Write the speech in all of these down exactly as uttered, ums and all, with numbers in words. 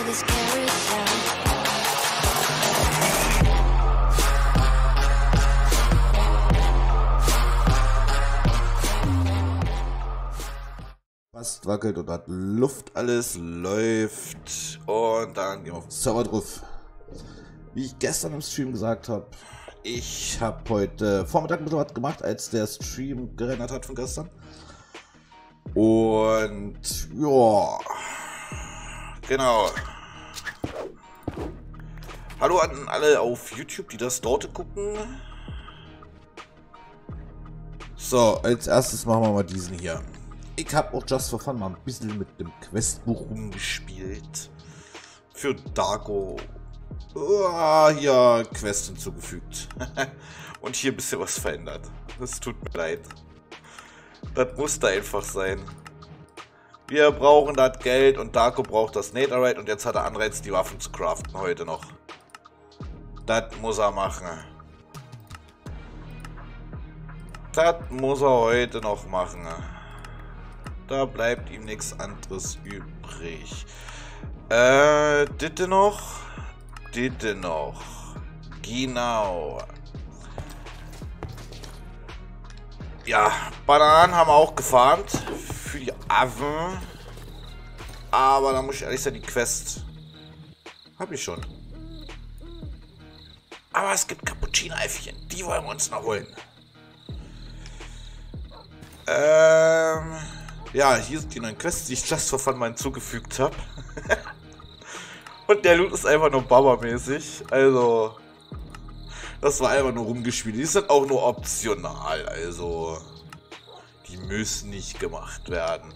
this carousel. Fast wackelt und hat Luft, alles läuft und dann gehen wir auf den Server drauf. Wie ich gestern im Stream gesagt habe, ich habe heute Vormittag mit was gemacht, als der Stream gerendert hat von gestern. Und ja, genau. Hallo an alle auf YouTube, die das dort gucken. So, als erstes machen wir mal diesen hier. Ich habe auch Just for Fun mal ein bisschen mit dem Questbuch rumgespielt. Für Darko. Oh, hier Quest hinzugefügt. Und hier ein bisschen was verändert. Das tut mir leid. Das musste einfach sein. Wir brauchen das Geld und Darko braucht das Netherite und jetzt hat er Anreiz, die Waffen zu craften heute noch. Das muss er machen. Das muss er heute noch machen. Da bleibt ihm nichts anderes übrig. Äh, ditte noch. Ditte noch. Genau. Ja, Bananen haben wir auch gefarmt. Für die Affen. Aber da muss ich ehrlich sagen, die Quest habe ich schon. Aber es gibt Cappuccino-Äffchen. Die wollen wir uns noch holen. Ähm... Ja, hier sind die neuen Quests, die ich Just for Fun mal hinzugefügt habe. Und der Loot ist einfach nur Baba-mäßig. Also, das war einfach nur rumgespielt. Die sind auch nur optional. Also, die müssen nicht gemacht werden.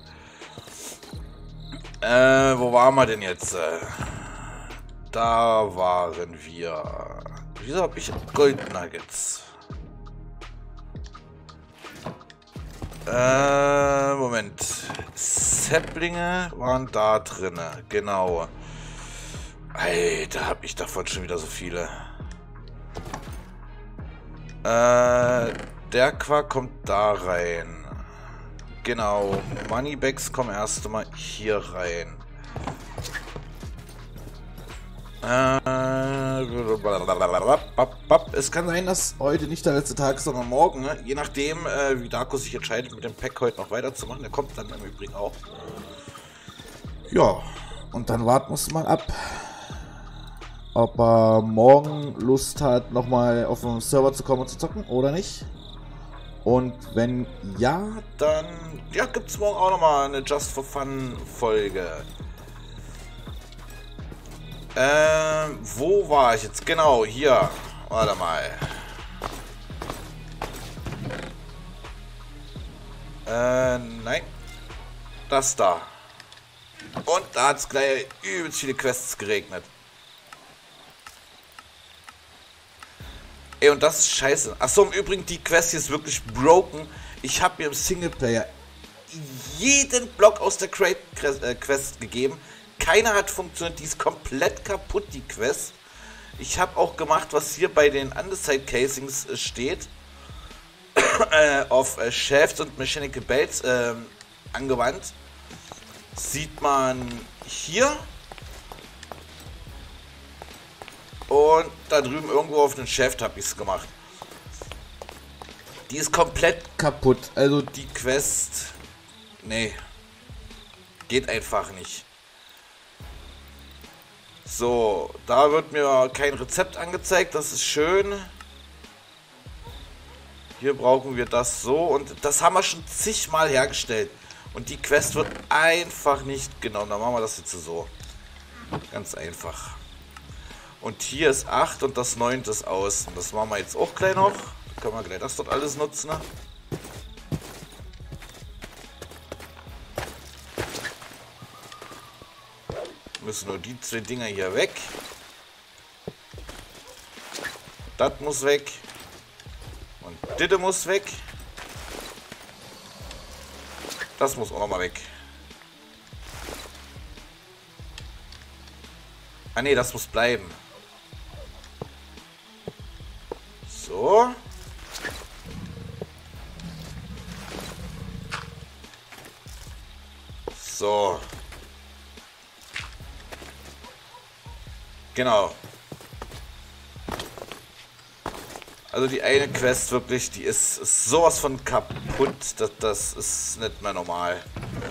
Äh, wo waren wir denn jetzt? Da waren wir. Wieso habe ich Gold Nuggets? Äh, Moment. Säpplinge waren da drin. Genau. Alter, hab ich davon schon wieder so viele. Äh, der Quark kommt da rein. Genau. Moneybags kommen erst mal hier rein. Es kann sein, dass heute nicht der letzte Tag ist, sondern morgen. Ne? Je nachdem, äh, wie Darko sich entscheidet, mit dem Pack heute noch weiterzumachen. Der kommt dann im Übrigen auch. Ja, und dann warten wir uns mal ab, ob er morgen Lust hat, nochmal auf den Server zu kommen und zu zocken oder nicht. Und wenn ja, dann ja, gibt es morgen auch nochmal eine Just for Fun Folge. Ähm, wo war ich jetzt? Genau, hier. Warte mal. Äh, nein. Das da. Und da hat es gleich übelst viele Quests geregnet. Ey, und das ist scheiße. Achso, im Übrigen, die Quest hier ist wirklich broken. Ich habe mir im Singleplayer jeden Block aus der Crate-Quest gegeben. Keiner hat funktioniert, die ist komplett kaputt, die Quest. Ich habe auch gemacht, was hier bei den Underside Casings äh, steht. äh, auf äh, Shafts und Mechanical Belts äh, angewandt. Sieht man hier. Und da drüben irgendwo auf den Shaft habe ich es gemacht. Die ist komplett kaputt. Also die Quest... Nee. Geht einfach nicht. So, da wird mir kein Rezept angezeigt, das ist schön. Hier brauchen wir das so und das haben wir schon zigmal hergestellt. Und die Quest wird einfach nicht genommen. Dann machen wir das jetzt so. Ganz einfach. Und hier ist acht und das neunte ist außen. Das machen wir jetzt auch gleich noch. Da können wir gleich das dort alles nutzen. Ne? Müssen nur die zwei Dinger hier weg. Das muss weg. Und das muss weg. Das muss auch noch mal weg. Ah ne, das muss bleiben. So. So. Genau. Also die eine Quest wirklich, die ist, ist sowas von kaputt, das, das ist nicht mehr normal.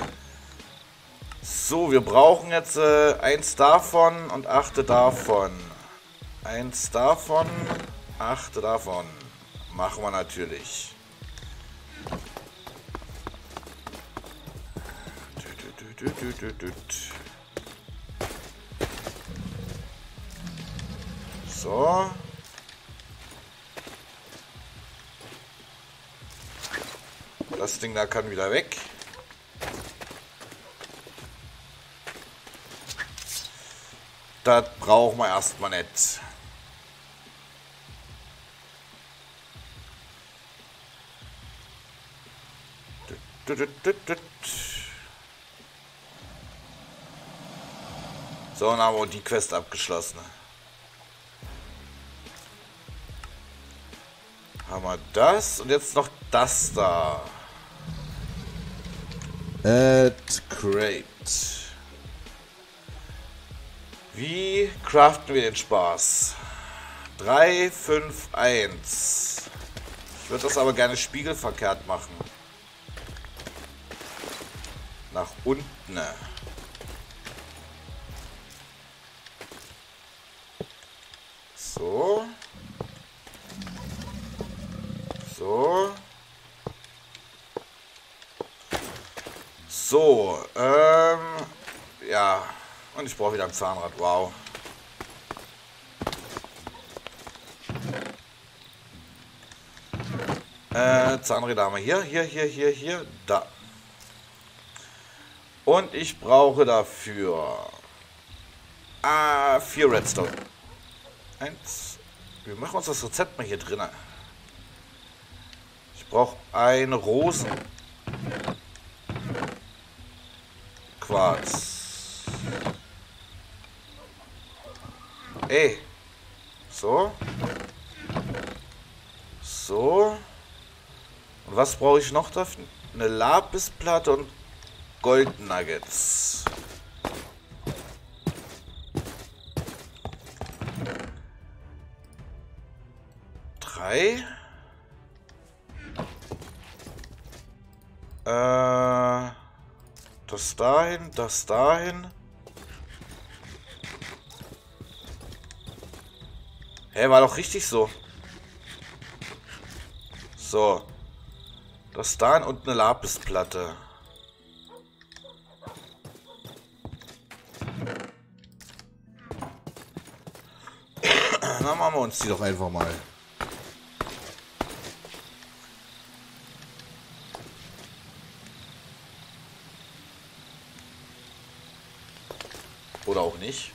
So, wir brauchen jetzt äh, eins davon und achte davon. Eins davon, achte davon. Machen wir natürlich. So. Das Ding da kann wieder weg. Das brauchen wir erstmal nicht. So, dann haben wir die Quest abgeschlossen. Haben wir das und jetzt noch das da. Add Crate. Wie craften wir den Spaß? drei, fünf, eins. Ich würde das aber gerne spiegelverkehrt machen. Nach unten. So. So. So, ähm, ja. Und ich brauche wieder ein Zahnrad, wow. Äh, Zahnräder haben wir hier, hier, hier, hier, hier, da. Und ich brauche dafür ah, vier Redstone. Eins. Wir machen uns das Rezept mal hier drin. Ich brauche ein Rosen. Quarz. Ey. So. So. Und was brauche ich noch dafür? Eine Lapisplatte und Goldnuggets. Drei. Äh, das dahin, das dahin. Hä, war doch richtig so. So. Das dahin und eine Lapisplatte. Dann machen wir uns die doch einfach mal. Oder auch nicht.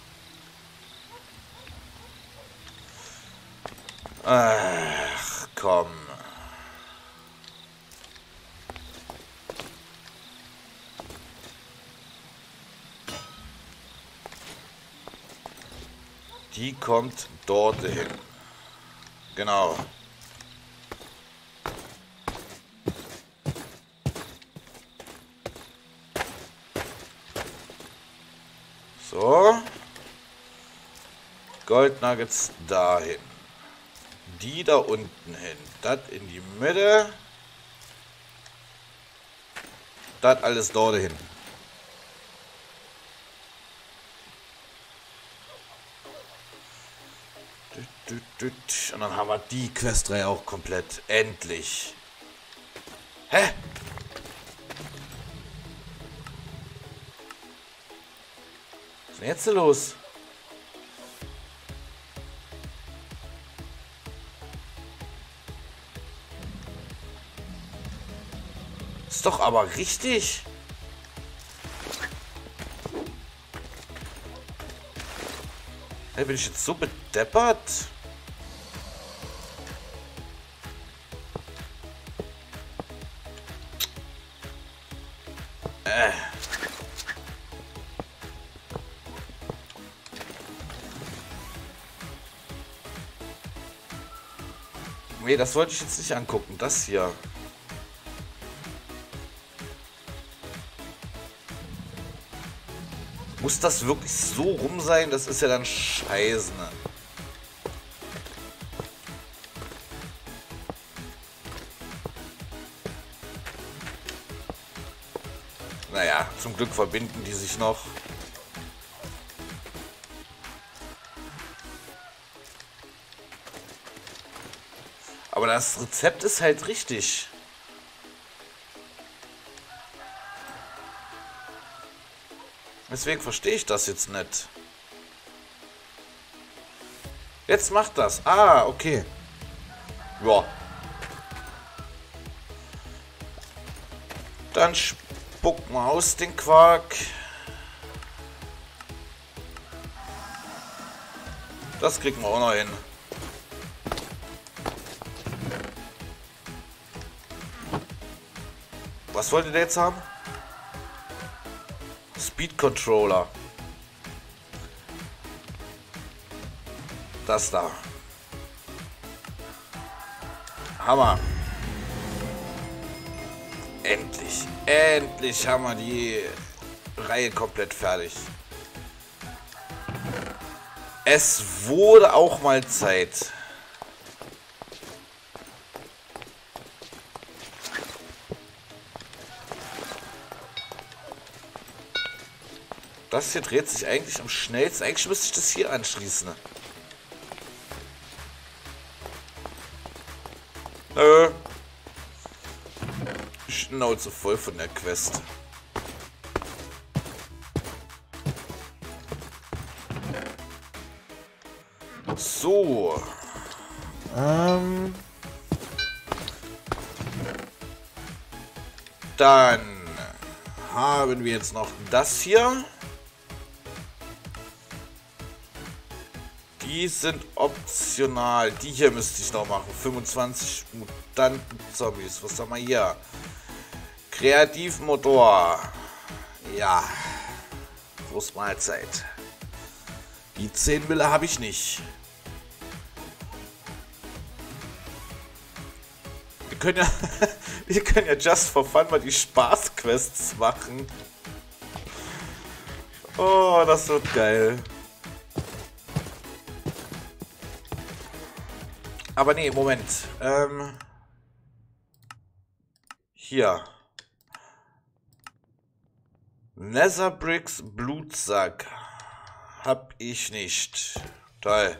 Ach, komm. Die kommt dort hin. Genau. So. Goldnuggets dahin. Die da unten hin. Das in die Mitte. Das alles dort hin. Und dann haben wir die Questreihe auch komplett. Endlich. Hä? Was ist denn jetzt los? Ist doch aber richtig. Hey, bin ich jetzt so bedeppert? Äh. Nee, das wollte ich jetzt nicht angucken. Das hier. Muss das wirklich so rum sein? Das ist ja dann scheiße, ne? Naja, zum Glück verbinden die sich noch. Aber das Rezept ist halt richtig. Deswegen verstehe ich das jetzt nicht. Jetzt macht das. Ah, okay. Ja. Dann spucken wir aus den Quark. Das kriegen wir auch noch hin. Was wollt ihr jetzt haben? Speed Controller. Das da. Hammer. Endlich. Endlich haben wir die Reihe komplett fertig. Es wurde auch mal Zeit. Das hier dreht sich eigentlich am schnellsten. Eigentlich müsste ich das hier anschließen. Nö. Schnauze voll von der Quest. So. Ähm. Dann haben wir jetzt noch das hier. Die sind optional. Die hier müsste ich noch machen. fünfundzwanzig Mutanten-Zombies. Was haben wir hier? Kreativmotor. Ja. Prost Mahlzeit. Die zehn Mille habe ich nicht. Wir können ja, wir können ja just for fun mal die Spaßquests machen. Oh, das wird geil. Aber nee, Moment. Ähm, hier. Netherbricks Blutsack. Hab ich nicht. Toll.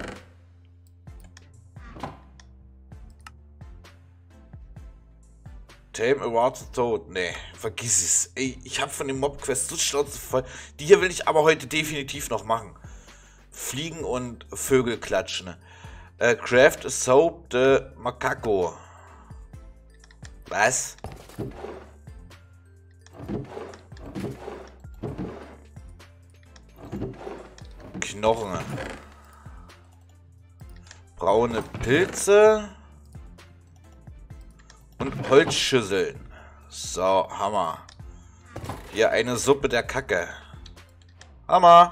Tame Award Toad. Nee, vergiss es. Ey, ich hab von dem Mob-Quest so Schnauze voll. Die hier will ich aber heute definitiv noch machen. Fliegen und Vögel klatschen. Uh, craft a soap de Macaco. Was? Knochen. Braune Pilze. Und Holzschüsseln. So, Hammer. Hier eine Suppe der Kacke. Hammer.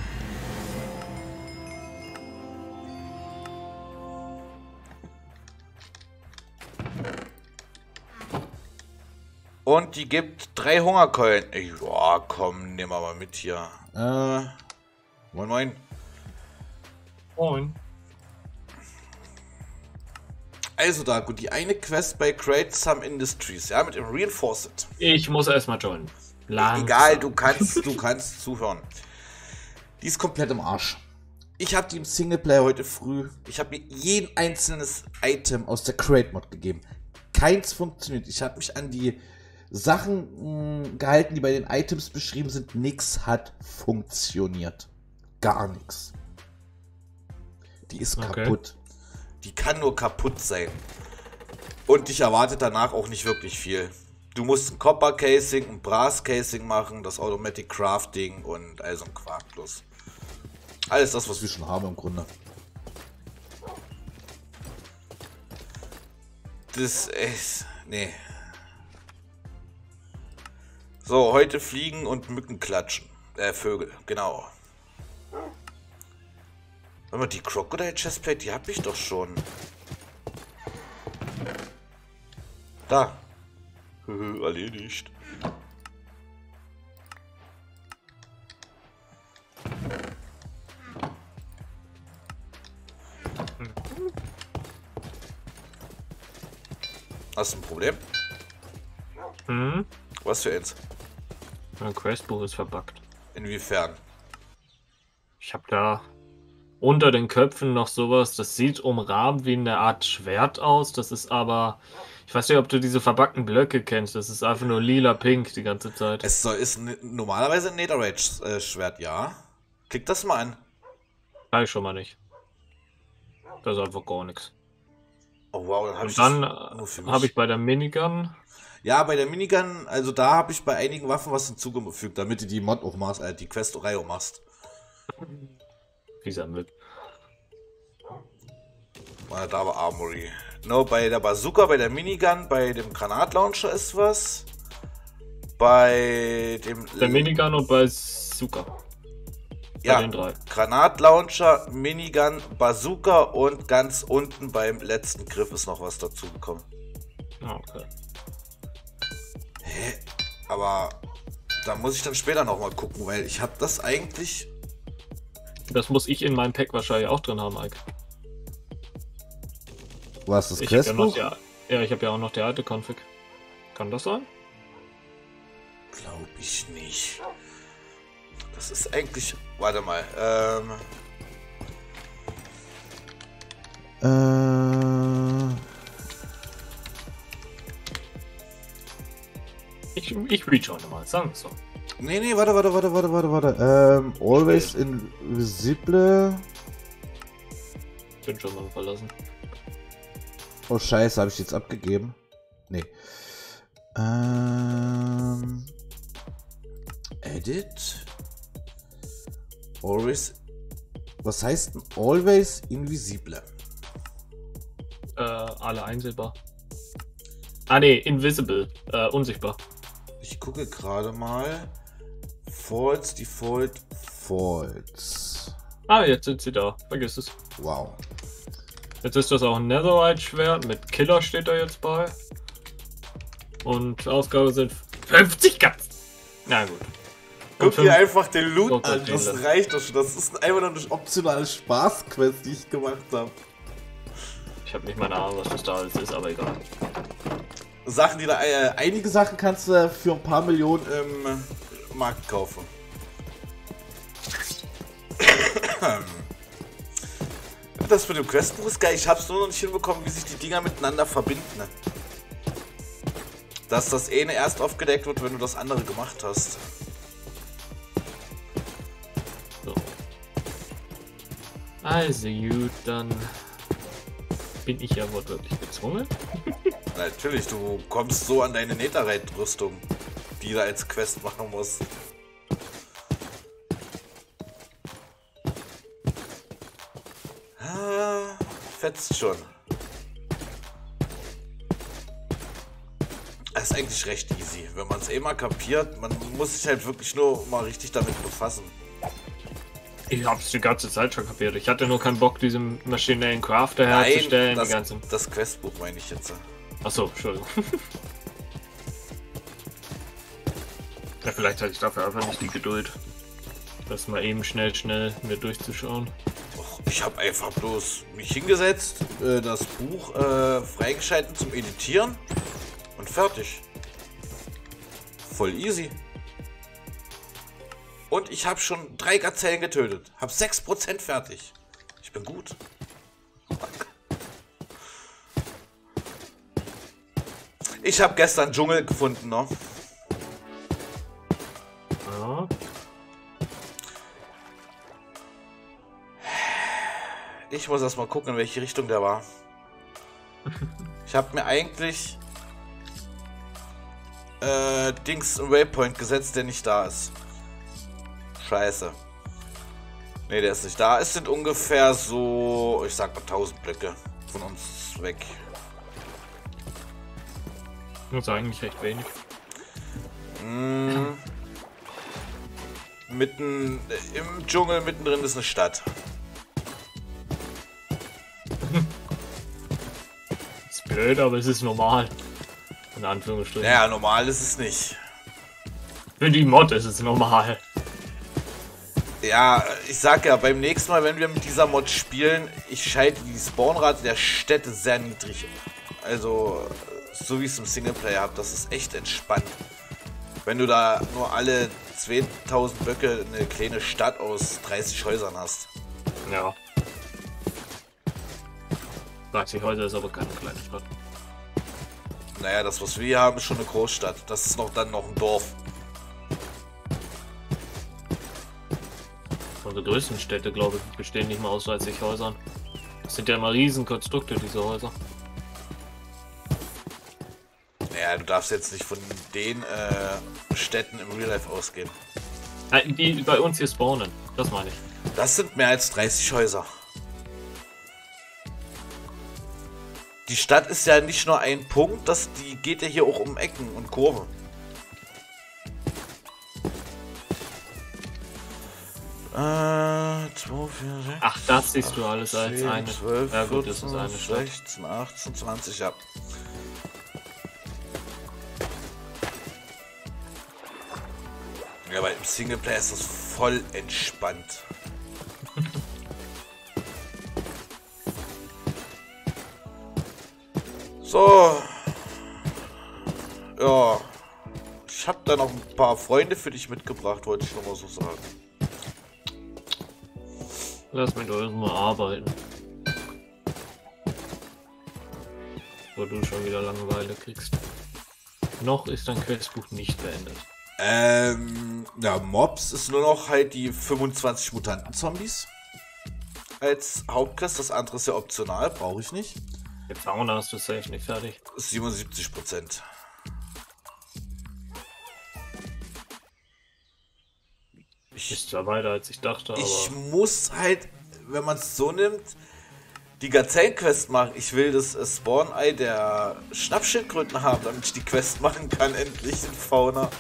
Und die gibt drei Hungerkeulen. Ja, komm, nehmen wir mal mit hier. Äh, moin, moin. Moin. Also da, gut, die eine Quest bei Create Some Industries, ja, mit dem Reinforced. Ich muss erstmal joinen. Langsam. Egal, du kannst, du kannst zuhören. Die ist komplett im Arsch. Ich habe die im Singleplayer heute früh, ich habe mir jeden einzelnes Item aus der Create Mod gegeben. Keins funktioniert. Ich habe mich an die Sachen mh, gehalten, die bei den Items beschrieben sind. Nix hat funktioniert. Gar nichts. Die ist okay. Kaputt. Die kann nur kaputt sein. Und dich erwartet danach auch nicht wirklich viel. Du musst ein Copper Casing, ein Brass Casing machen, das Automatic Crafting und all so ein Quark plus. Alles das, was wir schon haben im Grunde. Das ist... Nee. So, heute fliegen und Mücken klatschen. Äh, Vögel, genau. Warte mal, die Crocodile Chestplate, die habe ich doch schon. Da. Erledigt. Hast du ein Problem? Hm? Was für eins? Mein Questbuch ist verbuggt. Inwiefern? Ich habe da unter den Köpfen noch sowas, das sieht umrahmt wie eine Art Schwert aus. Das ist aber, ich weiß nicht, ob du diese verbackten Blöcke kennst. Das ist einfach nur lila-pink die ganze Zeit. Es soll, ist normalerweise ein Netherite-Schwert, ja. Klick das mal an. Kann ich schon mal nicht. Das ist einfach gar nichts. Oh wow, dann habe ich Und dann das nur für mich. habe ich bei der Minigun. Ja, bei der Minigun, also da habe ich bei einigen Waffen was hinzugefügt, damit du die Mod auch machst, äh, die Quest-Reihe auch machst. Dieser Müll. Da war Armory. No, bei der Bazooka, bei der Minigun, bei dem Granatlauncher ist was. Bei dem... Der Minigun und bei Bazooka. Ja, bei den drei. Granatlauncher, Minigun, Bazooka und ganz unten beim letzten Griff ist noch was dazugekommen. Okay. Hä? Aber da muss ich dann später nochmal gucken, weil ich habe das eigentlich... Das muss ich in meinem Pack wahrscheinlich auch drin haben, Ike. Was, das Ich hab ja, noch Questbuch? die, ja, ich habe ja auch noch die alte Config. Kann das sein? Glaub ich nicht. Das ist eigentlich... Warte mal. Ähm... Äh... Ich, ich reach auch nochmal, sagen wir es so. Nee, nee, warte, warte, warte, warte, warte, warte. Ähm, always invisible. Bin schon mal verlassen. Oh, scheiße, habe ich jetzt abgegeben? Nee. Ähm... Edit? Always... Was heißt denn always invisible? Äh, alle einsehbar. Ah ne, invisible. Äh, unsichtbar. Ich gucke gerade mal. False, Default, False. Ah, jetzt sind sie da. Vergiss es. Wow. Jetzt ist das auch ein Netherite-Schwert. Mit Killer steht da jetzt bei. Und Ausgabe sind fünfzig Katzen. Na gut. Guck dir einfach den Loot Gott, an, Gott, das Gott. reicht doch schon. Das ist einfach nur eine optionale Spaßquest, die ich gemacht habe. Ich habe nicht mal eine Ahnung, was das da alles ist, aber egal. Sachen, die da, äh, einige Sachen kannst du für ein paar Millionen im Markt kaufen. Das mit dem Questbuch ist geil. Ich hab's nur noch nicht hinbekommen, wie sich die Dinger miteinander verbinden. Ne? Dass das eine erst aufgedeckt wird, wenn du das andere gemacht hast. So. Also gut, dann bin ich ja wortwörtlich gezwungen. Natürlich, du kommst so an deine Netherite-Rüstung, die du als Quest machen musst. Ah, fetzt schon. Das ist eigentlich recht easy, wenn man es eh mal kapiert. Man muss sich halt wirklich nur mal richtig damit befassen. Ich hab's die ganze Zeit schon kapiert. Ich hatte nur keinen Bock, diesen maschinellen Crafter Nein, herzustellen. das, die ganzen... das Questbuch meine ich jetzt. Achso, Entschuldigung. Ja, vielleicht hatte ich dafür einfach nicht die Geduld, das mal eben schnell, schnell mir durchzuschauen. Och, ich habe einfach bloß mich hingesetzt, äh, das Buch äh, freigeschalten zum Editieren und fertig. Voll easy. Und ich habe schon drei Gazellen getötet. Hab sechs Prozent fertig. Ich bin gut. Ich habe gestern Dschungel gefunden, ne? Ja. Ich muss erst mal gucken, in welche Richtung der war. Ich habe mir eigentlich äh, Dings einen Waypoint gesetzt, der nicht da ist. Scheiße. Ne, der ist nicht da. Es sind ungefähr so, ich sag mal tausend Blöcke von uns weg. Das ist eigentlich recht wenig. Mm. Mitten im Dschungel, mittendrin ist eine Stadt. Ist blöd, aber es ist normal. In Anführungsstrichen. Naja, normal ist es nicht. Für die Mod ist es normal. Ja, ich sag ja, beim nächsten Mal, wenn wir mit dieser Mod spielen, ich schalte die Spawnrate der Städte sehr niedrig. Also, so wie ich es im Singleplayer habe. Das ist echt entspannt. Wenn du da nur alle zweitausend Böcke eine kleine Stadt aus dreißig Häusern hast. Ja. dreißig Häuser ist aber keine kleine Stadt. Naja, das was wir hier haben ist schon eine Großstadt. Das ist noch dann noch ein Dorf. Unsere größten Städte, glaube ich, bestehen nicht mal aus dreißig Häusern. Das sind ja immer Riesenkonstrukte, diese Häuser. Naja, du darfst jetzt nicht von den äh, Städten im Real Life ausgehen. Nein, die bei uns hier spawnen, das meine ich. Das sind mehr als dreißig Häuser. Die Stadt ist ja nicht nur ein Punkt, das, die geht ja hier auch um Ecken und Kurven. Äh, zwei, vier, sechs, Ach, das siehst du alles als zehn, eine. zwölf, Ja gut, vierzehn, das ist eine Stadt. sechzehn, achtzehn, zwanzig, ja. Ja, aber im Singleplayer ist das voll entspannt. So. Ja. Ich habe da noch ein paar Freunde für dich mitgebracht, wollte ich noch mal so sagen. Lass mich doch erstmal arbeiten. Wo du schon wieder Langeweile kriegst. Noch ist dein Questbuch nicht beendet. Ähm, ja, Mobs ist nur noch halt die fünfundzwanzig Mutanten-Zombies. Als Hauptquest, das andere ist ja optional, brauche ich nicht. Der Fauna hast du safe nicht fertig. siebenundsiebzig Prozent. Ist zwar weiter als ich dachte, aber. Ich muss halt, wenn man es so nimmt, die Gazellenquest machen. Ich will das äh, Spawn-Ei der Schnappschildkröten haben, damit ich die Quest machen kann, endlich in Fauna.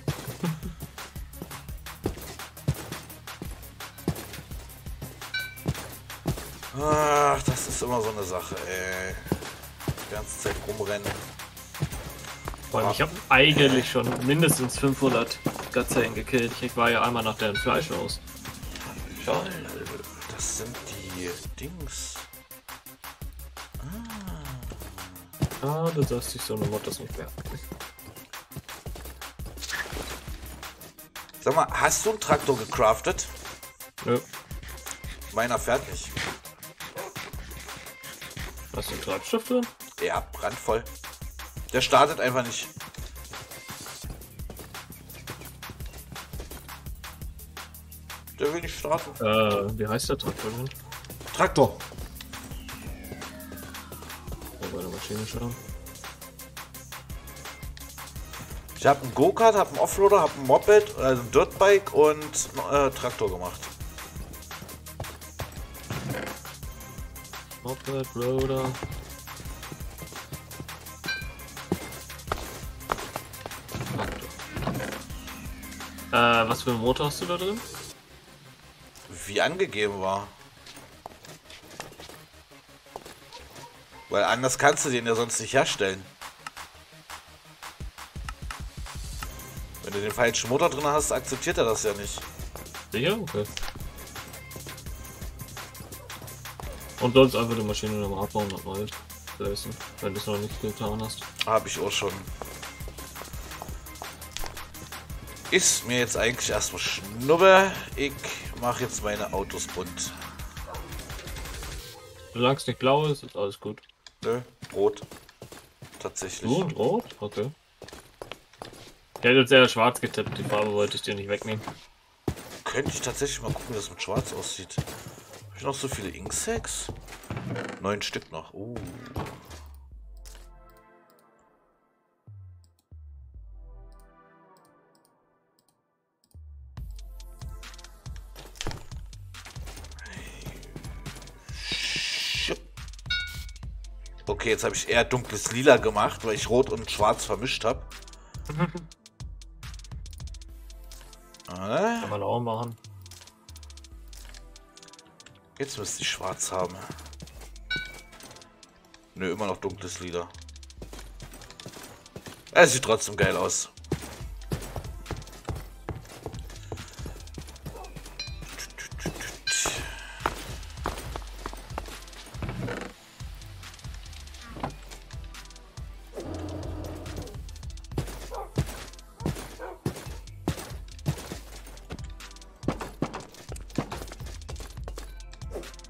Ach, das ist immer so eine Sache, ey. Die ganze Zeit rumrennen. Vor allem, ich habe eigentlich schon mindestens fünfhundert Gazellen gekillt. Ich war ja einmal nach deren Fleisch aus. Schau. Das sind die Dings. Ah, du sagst sich so eine Mod das nicht mehr. Sag mal, hast du einen Traktor gecraftet? Nö. Meiner fährt nicht. Hast du einen Treibstoff drin? Ja, brandvoll. Der startet einfach nicht. Der will nicht starten. Äh, wie heißt der Traktor denn? Traktor. Oh, bei der Maschine schauen. Ich habe einen Go-Kart, habe einen Offroader, habe ein Moped, also ein Dirtbike und einen äh, Traktor gemacht. Moped, Roader. Äh, was für einen Motor hast du da drin? Wie angegeben war. Weil anders kannst du den ja sonst nicht herstellen. Wenn du den falschen Motor drin hast, akzeptiert er das ja nicht. Sicher? Okay. Und sonst einfach die Maschine nochmal abbauen und neu lösen, wenn du es noch nicht getan hast. Habe ich auch schon. Ist mir jetzt eigentlich erstmal Schnuppe. Ich mache jetzt meine Autos bunt. Solange es nicht blau ist, ist alles gut. Nö, rot. Tatsächlich. Du und rot? Okay. Der hat jetzt sehr schwarz getippt, die Farbe wollte ich dir nicht wegnehmen. Könnte ich tatsächlich mal gucken, wie das mit schwarz aussieht. Habe ich noch so viele Inksacks? Neun Stück noch. Uh. Okay, jetzt habe ich eher dunkles Lila gemacht, weil ich Rot und Schwarz vermischt habe. äh, Kann man auch machen. jetzt müsste ich Schwarz haben. Nö, immer noch dunkles Lila. Es sieht trotzdem geil aus.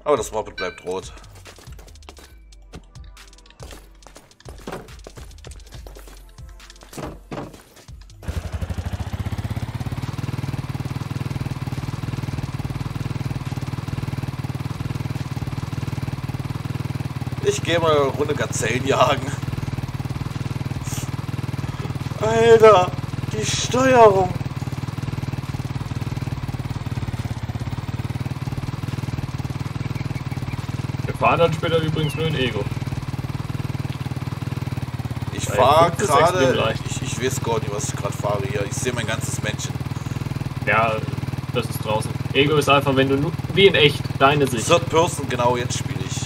Aber das Moped bleibt rot. Ich gehe mal eine Runde Gazellen jagen. Alter, die Steuerung. Wir fahren dann später übrigens nur in Ego. Ich Weil fahre Punkt ist extrem gerade. leicht. Ich, ich weiß gar nicht, was ich gerade fahre hier. Ich sehe mein ganzes Männchen. Ja, das ist draußen. Ego ist einfach, wenn du nur, wie in echt, deine Sicht. Third Person, genau, jetzt spiele ich.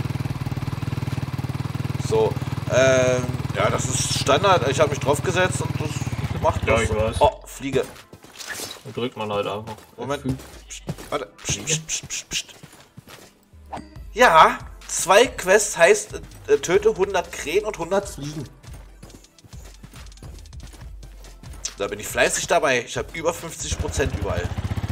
So, ähm, ja, das ist Standard. Ich habe mich drauf gesetzt und das macht Ja, das. ich weiß. Oh, Fliege. Da drückt man halt einfach. Moment. Psst, warte. Psst, psst, psst, psst, psst. Ja, zwei Quests heißt äh, töte hundert Krähen und hundert Fliegen. Da bin ich fleißig dabei. Ich habe über fünfzig Prozent überall.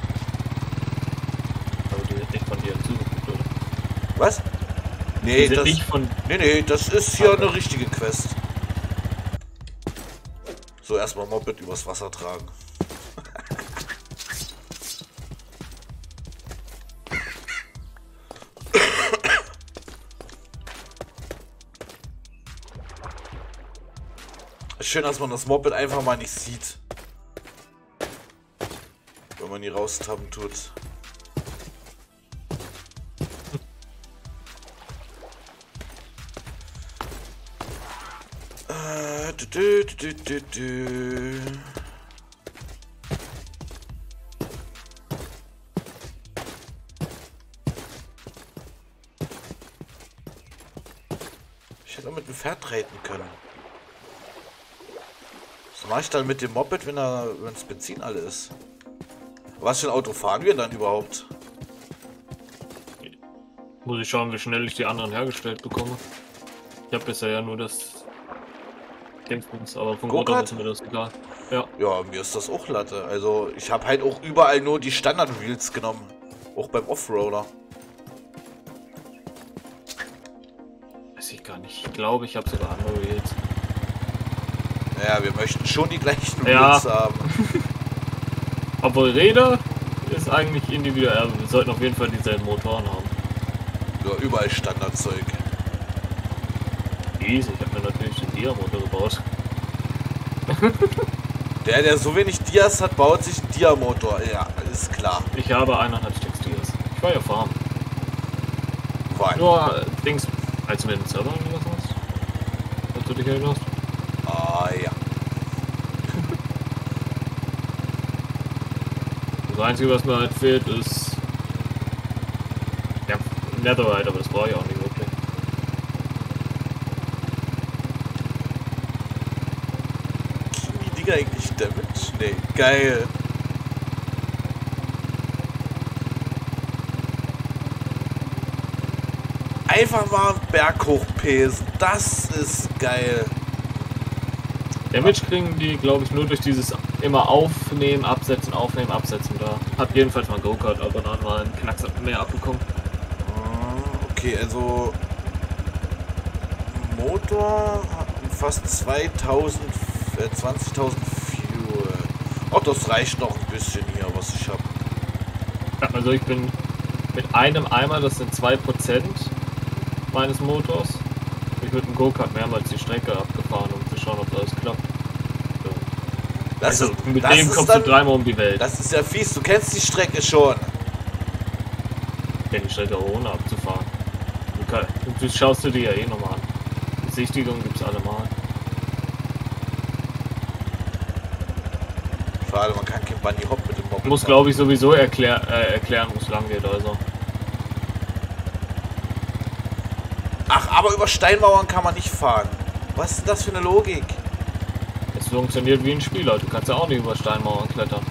Aber die sind nicht von dir hinzugefügt, oder? Was? Die Nee, sind das, nicht von... nee, nee, das ist hier Okay. eine richtige Quest. So, erstmal Moped übers Wasser tragen. Schön, dass man das Moped einfach mal nicht sieht. Wenn man die raustappen tut. Äh, dü, dü, dü, dü, dü. Ich hätte auch mit dem Pferd reiten können. Was mache ich dann mit dem Moped, wenn er, wenn das Benzin alle ist? Was für ein Auto fahren wir dann überhaupt? Muss ich schauen, wie schnell ich die anderen hergestellt bekomme. Ich habe bisher ja nur das Dingsbums, aber von Grund auf ist mir das egal. Ja. Ja, mir ist das auch Latte. Also ich habe halt auch überall nur die Standard-Wheels genommen. Auch beim Offroader. Weiß ich gar nicht. Ich glaube, ich habe sogar andere Wheels. Naja, wir möchten schon die gleichen Ja. Wheels haben. Obwohl Räder ist eigentlich individuell. Wir sollten auf jeden Fall dieselben Motoren haben. Ja, überall Standardzeug. Easy, ich habe mir natürlich den Dia-Motor gebaut. Der, der so wenig Dias hat, baut sich einen Dia-Motor. Ja, ist klar. Ich habe eineinhalb Stück Dias. Ich war ja farmen. Weil. Nur äh, Dings, als du mir den Server angelassen hast, als du dich erinnerst. Ah, ja. Das Einzige, was mir halt fehlt, ist ja, Netherite, aber das brauche ich auch nicht wirklich. Kriegen die Dinger eigentlich Damage? Nee, geil. Einfach mal einen Berg hochpesen. Das ist geil. Damage kriegen die, glaube ich, nur durch dieses immer aufnehmen, absetzen, aufnehmen, absetzen da. Hab jedenfalls mal Go-Kart ab und an mal einen Knacks mehr abbekommen. Okay, also Motor hat fast zweitausend, äh, zwanzigtausend Fuel. Oh, das reicht noch ein bisschen hier, was ich habe. Ja, also ich bin mit einem Eimer, das sind zwei Prozent meines Motors. Ich würde einen Go-Kart mehrmals die Strecke abgefahren, um zu schauen, ob alles klappt. So. Das Also ist, mit das dem ist kommst dann, du dreimal um die Welt. Das ist ja fies, du kennst die Strecke schon. Den die Strecke ohne abzufahren. Du, kann, du schaust du dir ja eh nochmal an. Besichtigung gibt's alle mal. Schade, man kann kein Bunny Hop mit dem Moped. Ich muss, glaube ich, sowieso erklär, äh, erklären, wo es lang geht, also. Ach, aber über Steinmauern kann man nicht fahren. Was ist denn das für eine Logik? Es funktioniert wie ein Spieler. Du kannst ja auch nicht über Steinmauern klettern.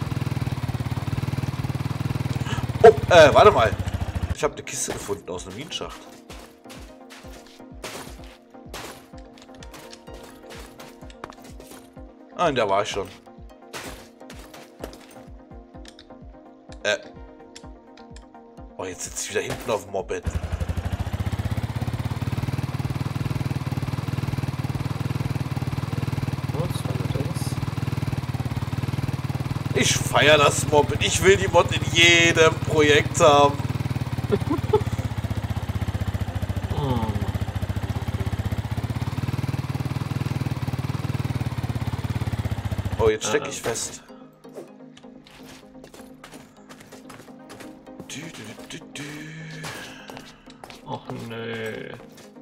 Oh, äh, warte mal. Ich habe eine Kiste gefunden aus einem Minenschacht. Ah, in der war ich schon. Äh. Oh, jetzt sitze ich wieder hinten auf dem Moped. Ich feiere das Moped. Ich will die Mod in jedem Projekt haben. Oh, jetzt stecke ich fest. Du, du, du, du. Och nee.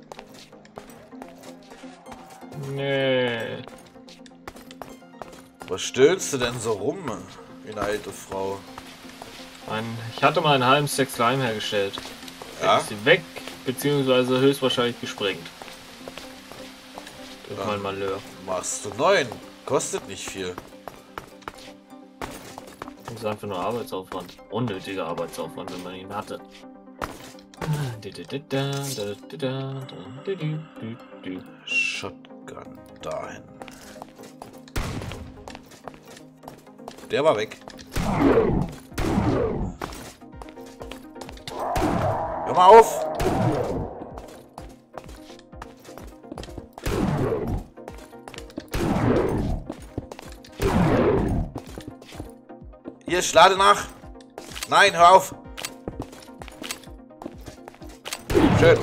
Nee. Was stöhnst du denn so rum, wie eine alte Frau? Ein, ich hatte mal einen halben Stack Slime hergestellt. Ja? Ist sie weg, beziehungsweise höchstwahrscheinlich gesprengt. Durch Ja. mein Malheur. Machst du neun? Kostet nicht viel. Das ist einfach nur Arbeitsaufwand. Unnötiger Arbeitsaufwand, wenn man ihn hatte. Shotgun dahin. Der war weg. Hör mal auf! Hier, ich lade nach. Nein, hör auf. Schön.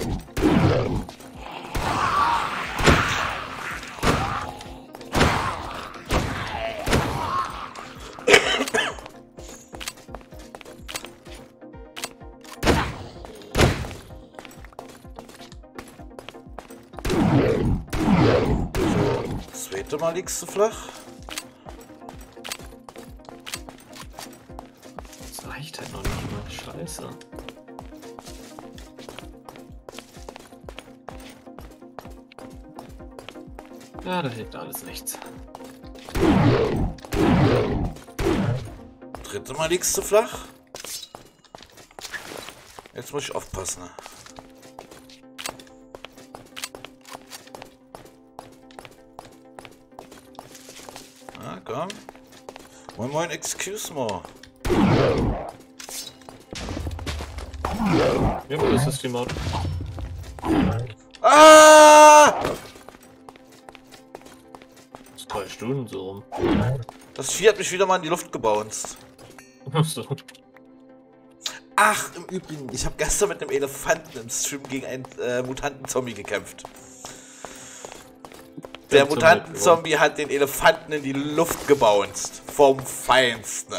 Das zweite Mal liegst du flach. Das reicht halt noch nicht mal. Scheiße. Ja, da hilft alles nichts. Dritte Mal liegst du flach. Jetzt muss ich aufpassen. Ah, komm. Moin moin, excuse me. Ja, wo ist das die Mod? Ah! Das ist drei Stunden so rum. Das Vieh hat mich wieder mal in die Luft gebounced. So. Ach, im Übrigen, ich habe gestern mit einem Elefanten im Stream gegen einen äh, Mutanten-Zombie gekämpft. Der Mutanten-Zombie hat den Elefanten in die Luft gebounced. Vom Feinsten.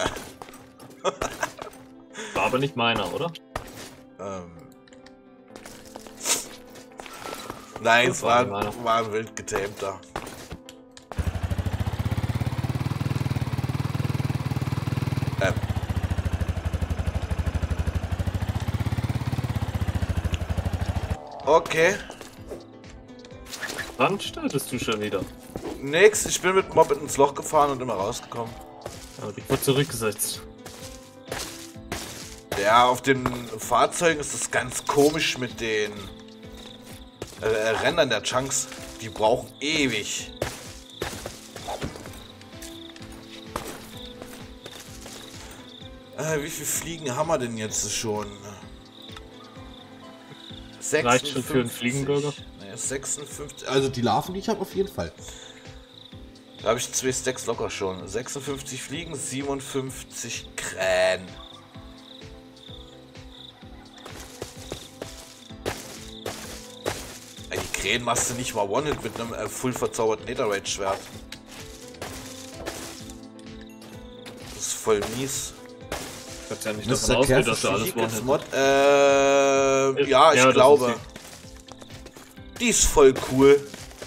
War aber nicht meiner, oder? Ähm. Nein, Das es war war, nicht meiner. war ein wild getamter. Ähm. Okay. Wann startest du schon wieder? Nix, ich bin mit dem Moped ins Loch gefahren und immer rausgekommen. Aber ich wurde zurückgesetzt. Ja, auf den Fahrzeugen ist das ganz komisch mit den äh, Rändern der Chunks. Die brauchen ewig. Äh, wie viele Fliegen haben wir denn jetzt schon? Reicht schon für einen Fliegenbürger? Naja, sechsundfünfzig. Also die Larven, die ich habe, auf jeden Fall. Da habe ich zwei Stacks locker schon. sechsundfünfzig Fliegen, siebenundfünfzig Krähen. Ey, die Krähen machst du nicht mal One-Hit mit einem äh, full verzauberten Netherite-Schwert. Das ist voll mies. Ich hab ja nicht Das ist davon der ausgeht, Kern dass du alles Vehicles one Mod, äh, ja, ich Ja, das glaube. ist Die ist voll cool.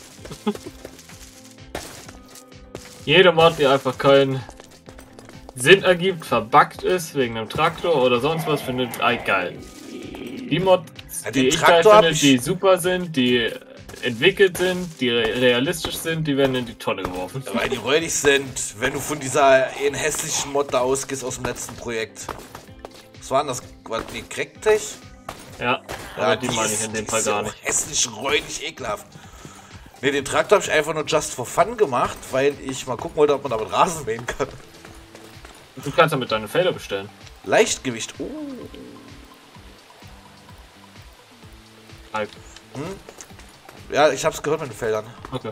Jede Mod, die einfach keinen Sinn ergibt, verbuggt ist, wegen einem Traktor oder sonst was, findet ich geil. Die Mods, Ja, die den ich geil Traktor hab finde, ich- die super sind, die entwickelt sind, die re- realistisch sind, die werden in die Tonne geworfen. Weil die räudig sind, wenn du von dieser einen hässlichen Mod da ausgehst aus dem letzten Projekt. Was war denn das? War die Cracktech? Ja, aber die, meine ich in dem die Fall ist ja gar auch nicht. hässlich, räudig, ekelhaft. Ne, den Traktor habe ich einfach nur just for fun gemacht, weil ich mal gucken wollte, ob man damit Rasen mähen kann. Du kannst damit deine Felder bestellen. Leichtgewicht. Oh. Halb. Hm? Ja, ich hab's gehört mit den Feldern. Okay.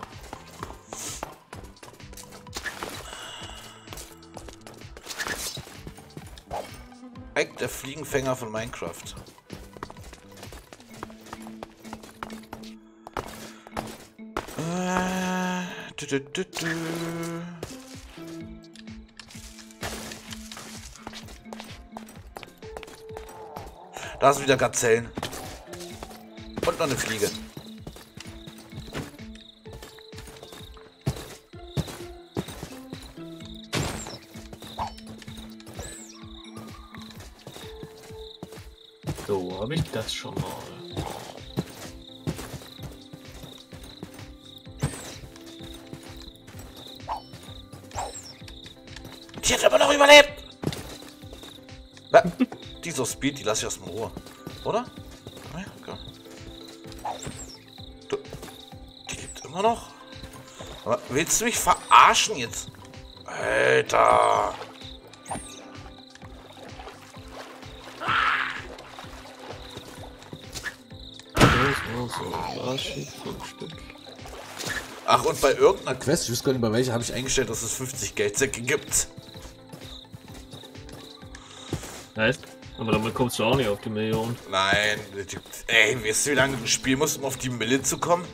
Ike, der Fliegenfänger von Minecraft. Äh, dü, dü, dü, dü. Da sind wieder Gazellen. Und noch eine Fliege. So, habe ich das schon mal. Die hat aber noch überlebt! Na, die ist so Speed, die lasse ich erstmal in Ruhe. Oder? Ja, okay. Du, die lebt immer noch? Aber willst du mich verarschen jetzt? Alter! So, so, so. Schick, fünf Stück. Ach, und bei irgendeiner Quest, ich weiß gar nicht bei welcher, habe ich eingestellt, dass es fünfzig Geldsäcke gibt. Heißt? Aber damit kommst du auch nicht auf die Million. Nein, ey, weißt du, wie lange du spielen musst, um auf die Mille zu kommen?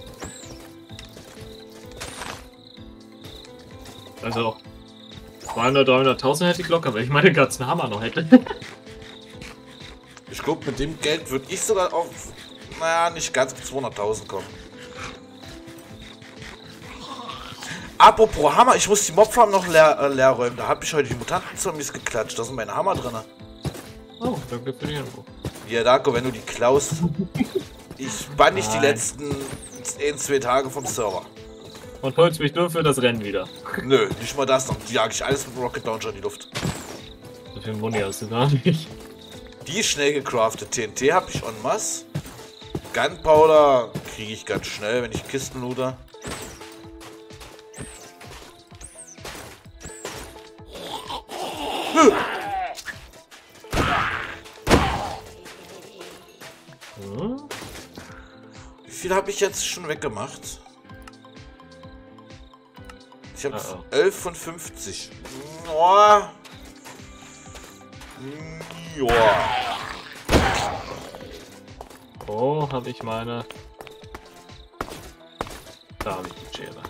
Also, zweihundert, dreihunderttausend hätte ich locker, weil ich meine ganzen Hammer noch hätte. Ich glaube, mit dem Geld würde ich sogar auf, naja, nicht ganz auf zweihunderttausend kommen. Apropos Hammer, ich muss die Mobfarm noch leer, äh, leer räumen. Da habe ich heute die Mutanten-Zombies geklatscht. Da sind meine Hammer drin. Oh, danke für die Info. Ja, Darko, wenn du die klaust. Ich bann nicht die Nein. letzten ein, zwei Tage vom Server. Und holst mich nur für das Rennen wieder. Nö, nicht mal das noch. Die jag ich alles mit dem Rocket Launcher in die Luft. So viel Money hast du gar nicht. Die ist schnell gecraftet. T N T habe ich en masse. Gunpowder kriege ich ganz schnell, wenn ich Kisten loote. Hm? Wie viel habe ich jetzt schon weggemacht? Ich habe Uh-oh. elf von fünfzig. Joa. Joa. Oh, habe ich meine. Da habe ich die Schere.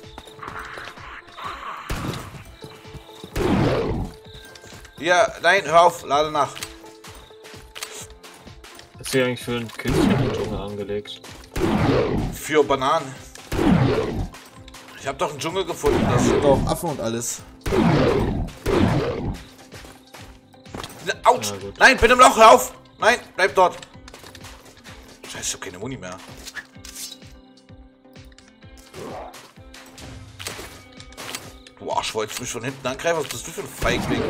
Ja, nein, hör auf, lade nach. Was ist hier eigentlich für ein künstlichen Dschungel angelegt? Für Bananen. Ich habe doch einen Dschungel gefunden, da sind doch Affen und alles. Ne, Autsch! Ja, gut. Nein, bin im Loch, hör auf! Nein, bleib dort! Scheiße, ich hab keine Muni mehr. Du Arsch, wolltest du mich von hinten angreifen? Was bist du für ein Feigling?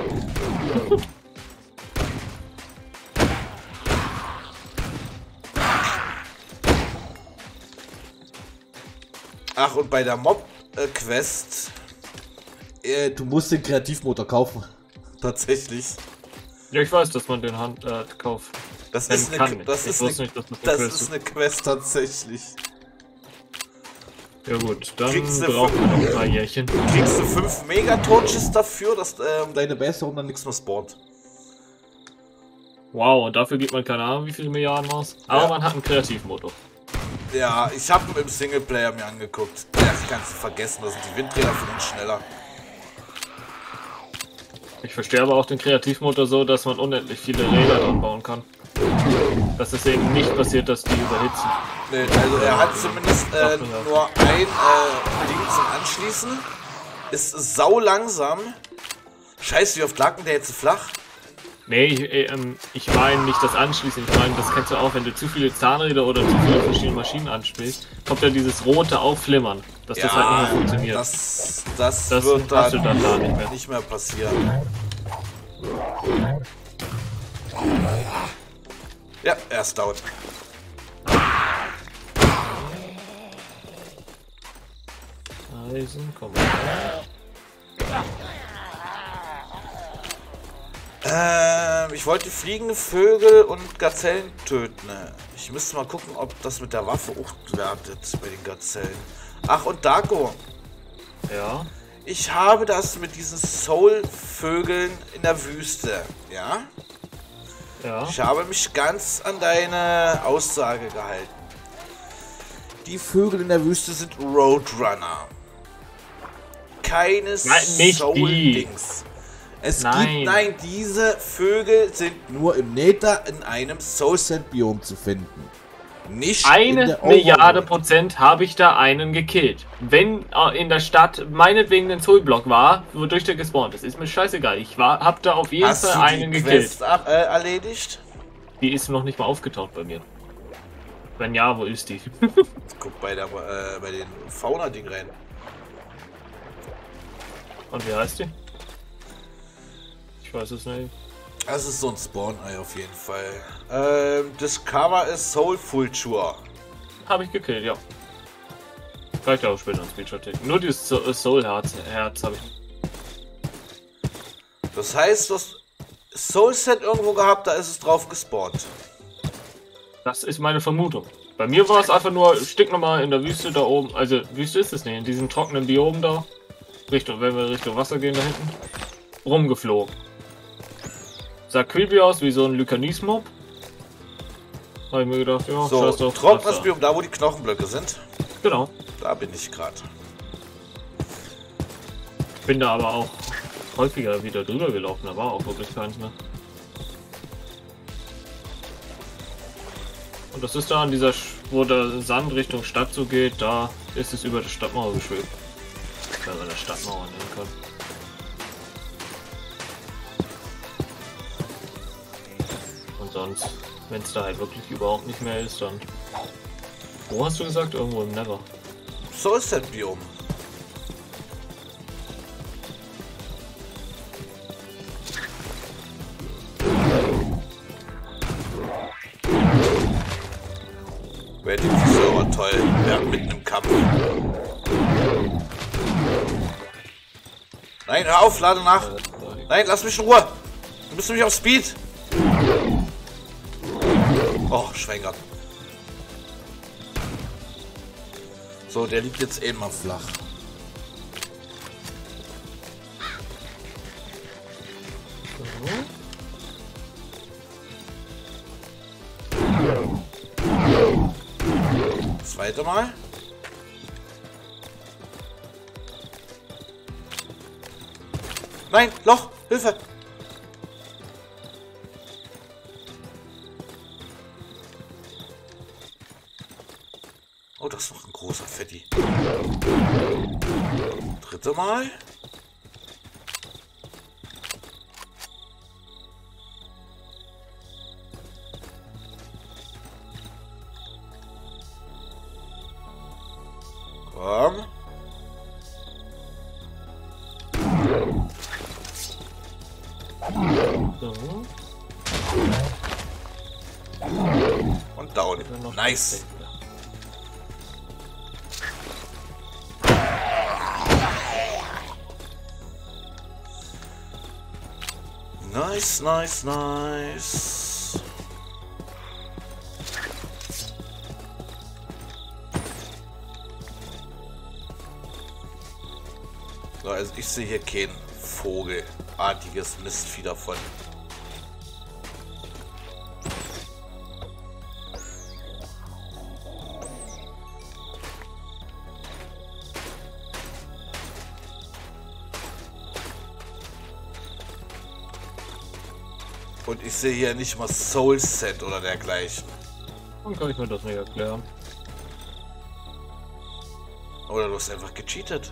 Ach, und bei der Mob-Quest, äh, du musst den Kreativmotor kaufen. Tatsächlich. Ja, ich weiß, dass man den Hand äh, kauft. Das Wenn ist eine, kann. das Ich ist wusste eine, nicht, dass das das eine ist Quest eine Quest tatsächlich. Ja gut, dann Kriegst du brauchen wir fünf- noch ein paar Jährchen. Kriegst du fünf Megatorches dafür, dass ähm, deine Base dann nichts mehr spawnt. Wow, und dafür gibt man keine Ahnung wie viele Milliarden aus. Aber Ja. man hat einen Kreativmotor. Ja, ich habe ihn im Singleplayer mir angeguckt. Ja, das kannst du vergessen, da sind die Windräder für uns schneller. Ich verstehe aber auch den Kreativmotor so, dass man unendlich viele Räder dran bauen kann. Dass es eben nicht passiert, dass die überhitzen. Nee, also er hat zumindest äh, nur ein äh, Ding zum Anschließen. Ist sau langsam. Scheiße, wie oft lag denn der jetzt so flach? Nee, ich, ähm, ich meine nicht das Anschließen. Ich meine, das kennst du auch, wenn du zu viele Zahnräder oder zu viele verschiedene Maschinen anspielst, kommt ja dieses rote Aufflimmern, dass das halt nicht mehr funktioniert. Das, das, Das wird hast dann, du dann da nicht mehr. nicht mehr passieren. Ja, er ist down. Eisen, komm mal. Äh, Ähm, ich wollte fliegende Vögel und Gazellen töten. Ich müsste mal gucken, ob das mit der Waffe auch wertet bei den Gazellen. Ach, und Darko. Ja. Ich habe das mit diesen Soul-Vögeln in der Wüste, ja? Ja. Ich habe mich ganz an deine Aussage gehalten. Die Vögel in der Wüste sind Roadrunner. Keine Soul-Dings. Es nein. gibt, nein, diese Vögel sind nur im Nether in einem Soul-Sand-Biom zu finden. Nicht Eine in der Milliarde Overworld. Prozent habe ich da einen gekillt. Wenn äh, in der Stadt meinetwegen ein Soul-Block war, wodurch der gespawnt ist, ist mir scheißegal. Ich war, hab da auf jeden Hast Fall du einen die gekillt. Quest ab, äh, erledigt? Die ist noch nicht mal aufgetaucht bei mir. Wenn ja, wo ist die? Guck bei, der, äh, bei den Fauna-Ding rein. Und wie heißt die? Ich weiß es nicht. Das ist so ein Spawn-Ei auf jeden Fall. Ähm, Discover is Soulful Sure. Habe ich gekillt, ja. Kann ich da auch später ins Screenshot tippen. Nur dieses So- Soul-Herz Herz habe ich. Das heißt, du hast Soul-Set irgendwo gehabt, da ist es drauf gespawnt. Das ist meine Vermutung. Bei mir war es einfach nur stinknormal in der Wüste da oben. Also, Wüste ist es nicht. In diesem trockenen Biom da. Richtung, wenn wir Richtung Wasser gehen da hinten. Rumgeflogen. Sah creepy aus, wie so ein Lycanis-Mob. Habe ich mir gedacht, ja, So, scheiß drauf. trockenes Wasser. Biom, da wo die Knochenblöcke sind. Genau. Da bin ich gerade. Ich bin da aber auch häufiger wieder drüber gelaufen. Da war auch wirklich keins mehr. Und das ist da an dieser, Sch wo der Sand Richtung Stadt so geht, da ist es über der Stadtmauer geschwebt. Wenn man der Stadtmauer nehmen kann. Und sonst, wenn es da halt wirklich überhaupt nicht mehr ist, dann... Wo hast du gesagt? Irgendwo im Nether. Soul-Set Biom. Wer den Server toll, ja, mitten im Kampf. Nein, hör auf, lade nach. Nein, lass mich in Ruhe. Du bist nämlich auf Speed. Oh, Schwenger. So, der liegt jetzt eben mal flach. Zweite Mal. Nein, Loch, Hilfe. Oh, das ist noch ein großer Fetti. Dritte Mal. Komm. So. Und down. Nice. Nice, nice, nice. So, also ich sehe hier kein vogelartiges Mistvieh davon. Und ich sehe hier nicht mal Soul Set oder dergleichen. Dann kann ich mir das nicht erklären. Oder du hast einfach gecheatet.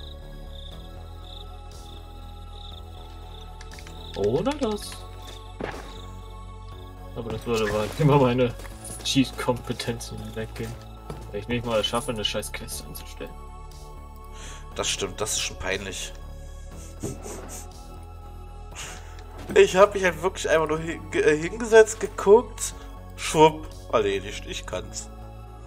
Oder das? Aber das würde weit immer meine Cheat-Kompetenzen weggehen. Wenn ich nicht mal schaffe, eine scheiß Quest anzustellen. Das stimmt, das ist schon peinlich. Ich habe mich halt wirklich einfach nur hin ge hingesetzt, geguckt, schwupp, erledigt, ich kann's.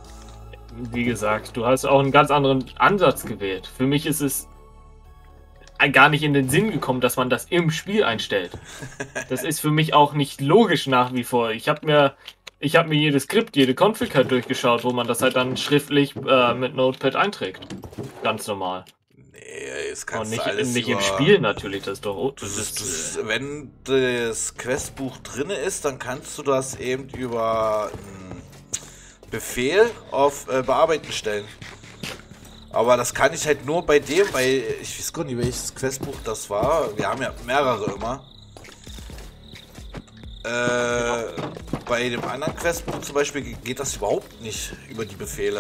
Wie gesagt, du hast auch einen ganz anderen Ansatz gewählt. Für mich ist es gar nicht in den Sinn gekommen, dass man das im Spiel einstellt. Das ist für mich auch nicht logisch nach wie vor. Ich habe mir, ich habe mir jedes Skript, jede Config halt durchgeschaut, wo man das halt dann schriftlich äh, mit Notepad einträgt. Ganz normal. Nee, es kannst Und nicht, du alles nicht über... im Spiel natürlich, das ist doch... Das Das, ist, das, wenn das Questbuch drin ist, dann kannst du das eben über einen Befehl auf äh, Bearbeiten stellen. Aber das kann ich halt nur bei dem, weil ich weiß gar nicht, welches Questbuch das war. Wir haben ja mehrere immer. Äh, bei dem anderen Questbuch zum Beispiel geht das überhaupt nicht über die Befehle.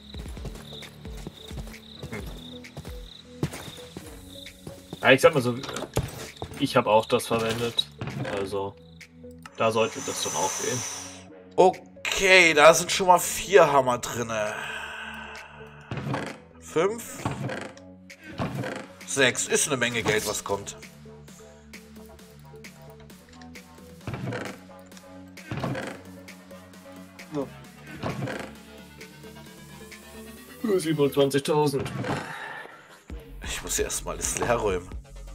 ja, ich sag mal so, ich habe auch das verwendet. Also, da sollte das dann auch gehen. Okay, da sind schon mal vier Hammer drinne. Fünf. Sechs. Ist eine Menge Geld, was kommt. Ja. siebenundzwanzigtausend. Ich muss ja erstmal alles leer räumen.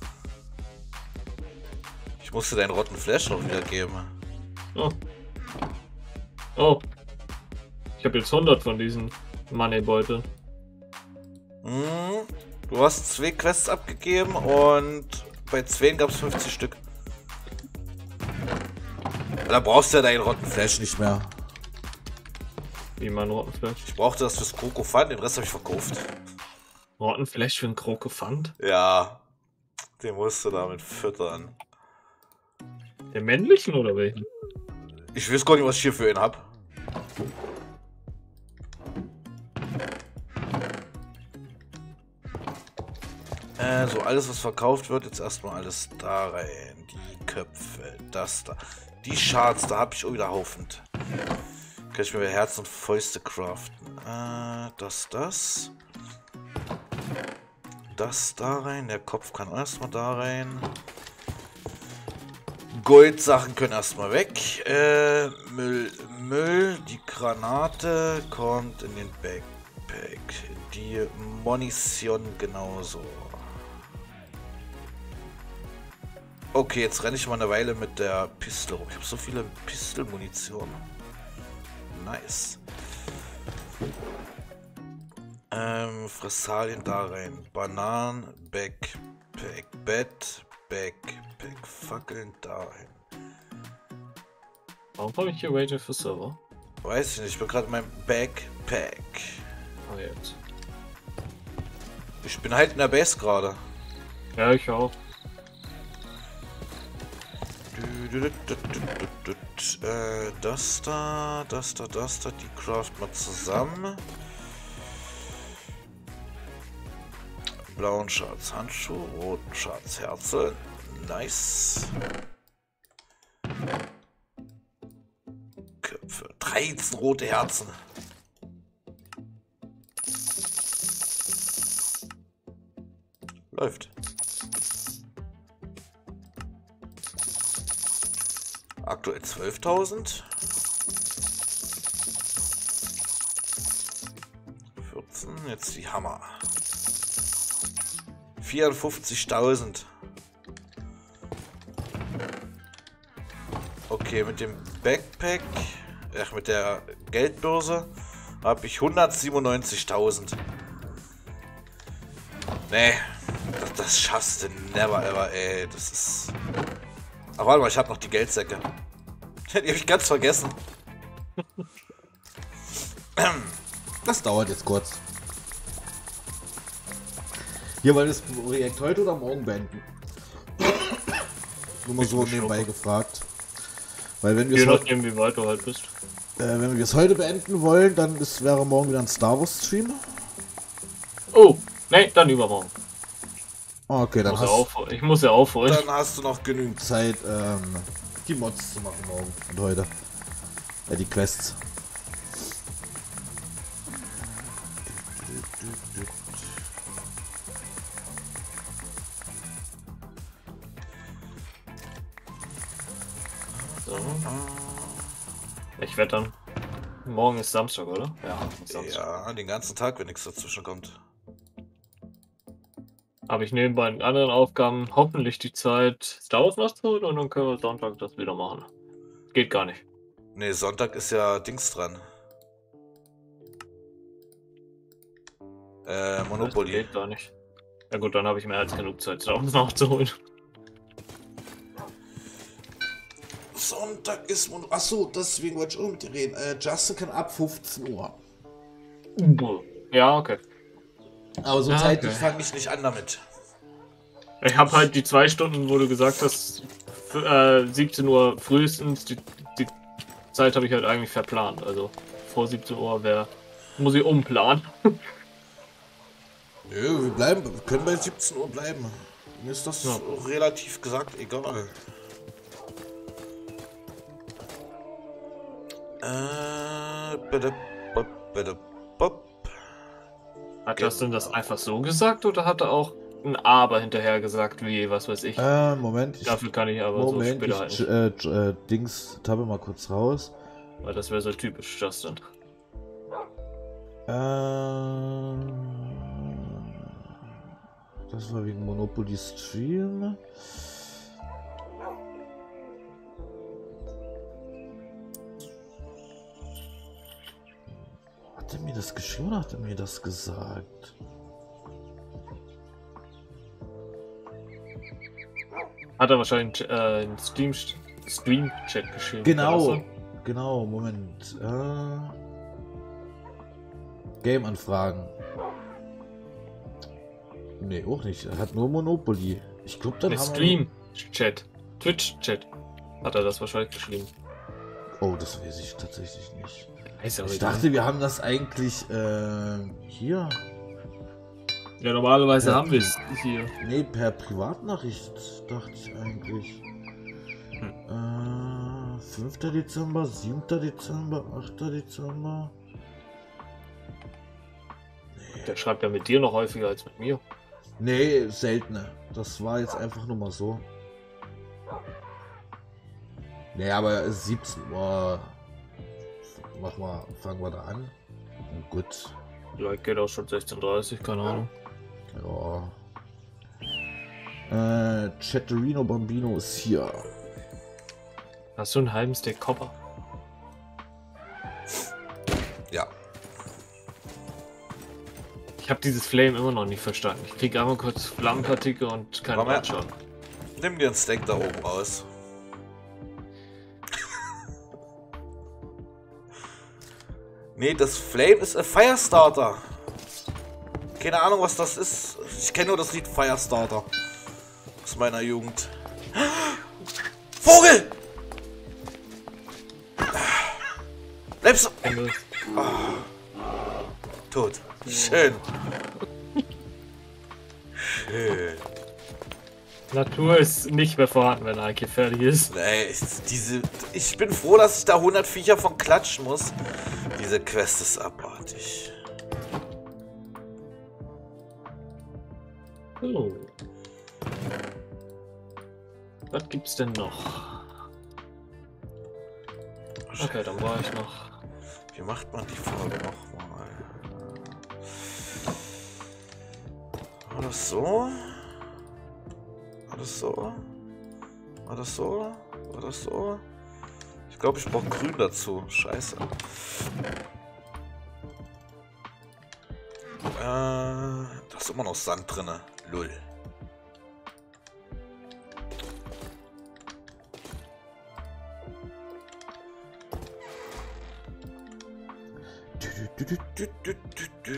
Ich muss dir deinen rotten Flash noch wieder geben. Oh. Oh. Ich habe jetzt hundert von diesen Moneybeuteln. Hm, du hast zwei Quests abgegeben und bei zwei gab es fünfzig Stück. Da brauchst du ja deinen rotten Flash nicht mehr. Wie mein roten Flash? Ich brauchte das fürs Krokofant, den Rest habe ich verkauft. Roten Flash für einen Krokofant? Ja, den musst du damit füttern. Den männlichen oder welchen? Ich weiß gar nicht, was ich hier für ihn hab. Also alles, was verkauft wird, jetzt erstmal alles da rein. Die Köpfe, das da. Die Shards, da habe ich auch wieder haufend. Kann ich mir Herz und Fäuste craften. Äh, das, das. Das da rein. Der Kopf kann erstmal da rein. Goldsachen können erstmal weg. Äh, Müll, Müll. Die Granate kommt in den Backpack. Die Munition genauso. Okay, jetzt renne ich mal eine Weile mit der Pistole rum. Ich habe so viele Pistolmunition. Nice. Ähm, Fressalien da rein. Bananen, Backpack, Bett, Backpack, Fackeln da rein. Warum habe ich hier Rated für Server? Weiß ich nicht, ich bin gerade in meinem Backpack. Ah, jetzt. Ich bin halt in der Base gerade. Ja, ich auch. Äh, das da, das da, das da, die craft mal zusammen. Blauen Schatz Handschuh, roten Schatz Herzel. Nice. Köpfe. dreizehn rote Herzen. Läuft. Aktuell zwölftausend. vierzehn, jetzt die Hammer. vierundfünfzigtausend. Okay, mit dem Backpack, ach, mit der Geldbörse habe ich hundertsiebenundneunzigtausend. Nee, das, das schaffst du never ever, ey. Das ist... Ach, warte mal, ich habe noch die Geldsäcke. Die habe ich ganz vergessen. Das dauert jetzt kurz. Hier, weil das Projekt heute oder morgen beenden. Nur mal so nebenbei gefragt. Weil wenn wir Je es heute, nachdem, wie weit du halt bist. äh, wenn wir es heute beenden wollen, dann ist, wäre morgen wieder ein Star Wars Stream. Oh, nee, dann übermorgen. Okay, dann Muss ja hast aufholen. Ich muss ja aufholen. Dann hast du noch genügend du Zeit, ähm, die Mods zu machen morgen und heute. Ja, die Quests. So. Ich werde dann... Morgen ist Samstag, oder? Ja, Samstag. Ja, den ganzen Tag, wenn nichts dazwischen kommt. habe ich neben meinen anderen Aufgaben hoffentlich die Zeit, Star Wars nachzuholen und dann können wir Sonntag das wieder machen. Geht gar nicht. Nee, Sonntag ist ja Dings dran. Äh, Monopoly. Das geht gar nicht. Ja gut, dann habe ich mehr als genug Zeit, Star Wars nachzuholen. Sonntag ist Monopoly. Achso, deswegen wollte ich auch mit dir reden. Äh, Justin kann ab fünfzehn Uhr. Ja, okay. Aber so Ah, zeitlich okay. fange ich nicht an damit. Ich habe halt die zwei Stunden, wo du gesagt hast, f- äh, siebzehn Uhr frühestens, die, die Zeit habe ich halt eigentlich verplant. Also vor siebzehn Uhr wäre, muss ich umplanen. Nö, wir bleiben, wir können bei siebzehn Uhr bleiben. Mir ist das Ja. relativ gesagt egal. Äh, bitte, bop, bitte, bop. Hat das denn das einfach so gesagt oder hat er auch ein Aber hinterher gesagt, wie, was weiß ich? Äh, Moment. Ich, Dafür kann ich aber so Moment, später halt ich nicht, äh, j- äh, Dings, tappe mal kurz raus. weil das wäre so typisch Justin. Äh, das war wegen Monopoly Stream. Hat er mir das geschrieben oder hat er mir das gesagt? Hat er wahrscheinlich äh, in Steam, Stream-Chat geschrieben. Genau, War das genau, Moment. Äh, Game-Anfragen. Nee, auch nicht. Er hat nur Monopoly. Ich glaube, so? dann Nee, haben Stream-Chat. Twitch-Chat. Hat er das wahrscheinlich geschrieben. wir... Oh, das weiß ich tatsächlich nicht. Ist ja Ich egal. dachte, wir haben das eigentlich äh, hier. Ja, normalerweise Ja. haben wir es hier. Nee, per Privatnachricht, dachte ich eigentlich. Hm. Äh, fünfter Dezember, siebter Dezember, achter Dezember. Der schreibt ja mit dir noch häufiger als mit mir. Nee, seltener. Das war jetzt einfach nur mal so. Nee, aber siebzehn Uhr. Mach mal, fangen wir da an. Und gut. Vielleicht geht auch schon sechzehn Uhr dreißig, keine Ahnung. Ja. Äh, Chatterino Bambino ist hier. Hast du einen halben Steak Copper? Ja. Ich habe dieses Flame immer noch nicht verstanden. Ich krieg einmal kurz Flammenpartikel und keinen Komm her. Brandschaden. Nimm dir ein Steak da oben raus. Nee, das Flame ist ein Firestarter. Keine Ahnung, was das ist. Ich kenne nur das Lied Firestarter. Aus meiner Jugend. Vogel! Bleibst du... Tot. Schön. Schön. Natur ist nicht mehr vorhanden, wenn Ike fertig ist. Nee, ich- diese, ich bin froh, dass ich da hundert Viecher von klatschen muss. Diese Quest ist abartig. So. Was gibt's denn noch? Okay, dann war ich noch. Wie macht man die Folge nochmal? War das so? War das so? War das so? War das so? Ich glaube, ich brauche grün dazu. Scheiße. Äh, da ist immer noch Sand drinne. Lull. Du, du, du, Du, du, du, du.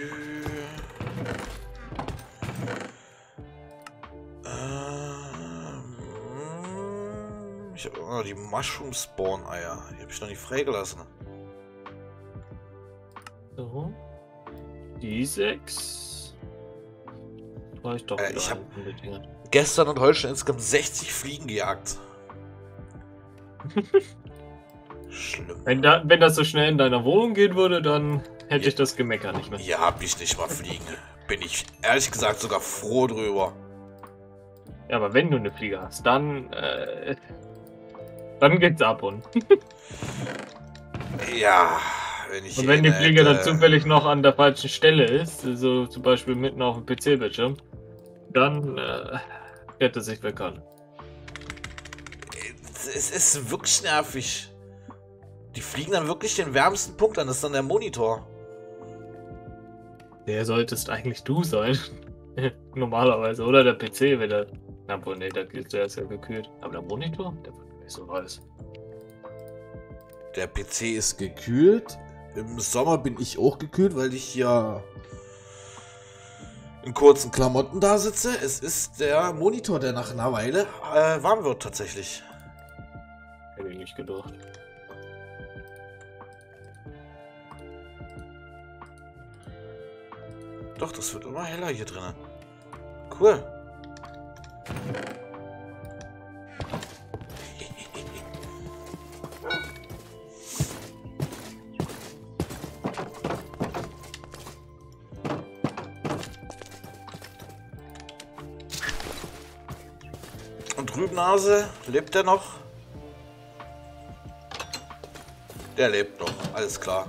Ähm, ich habe oh, die Mushroom Spawn Eier. Die habe ich noch nicht freigelassen. So. Die sechs. War ich doch Äh, wieder ich hab- einen von den Dingern. Gestern und heute schon insgesamt sechzig Fliegen gejagt. Schlimm. Wenn, da, wenn das so schnell in deiner Wohnung gehen würde, dann hätte ich das Gemecker nicht mehr. Hier hab ich nicht mal Fliegen. Bin ich ehrlich gesagt sogar froh drüber. Ja, aber wenn du eine Fliege hast, dann, äh, dann geht's ab und. Ja, wenn ich Und wenn die eine Fliege dann hätte- zufällig noch an der falschen Stelle ist, so zum Beispiel mitten auf dem P C-Bildschirm, Dann äh, hätte sich bekannt. Es ist wirklich nervig. Die fliegen dann wirklich den wärmsten Punkt an, das ist dann der Monitor. Der solltest eigentlich du sein. Normalerweise. Oder der P C, wenn der. Na wohl, nee, der, der ist ja gekühlt. Aber der Monitor? Der wird nicht so heiß. Der P C ist gekühlt. Im Sommer bin ich auch gekühlt, weil ich hier in kurzen Klamotten da sitze. Es ist der Monitor, der nach einer Weile äh, warm wird tatsächlich. Hätte ich nicht gedacht. Doch, das wird immer heller hier drin. Cool. Und Trübnase, lebt der noch? Der lebt noch, alles klar.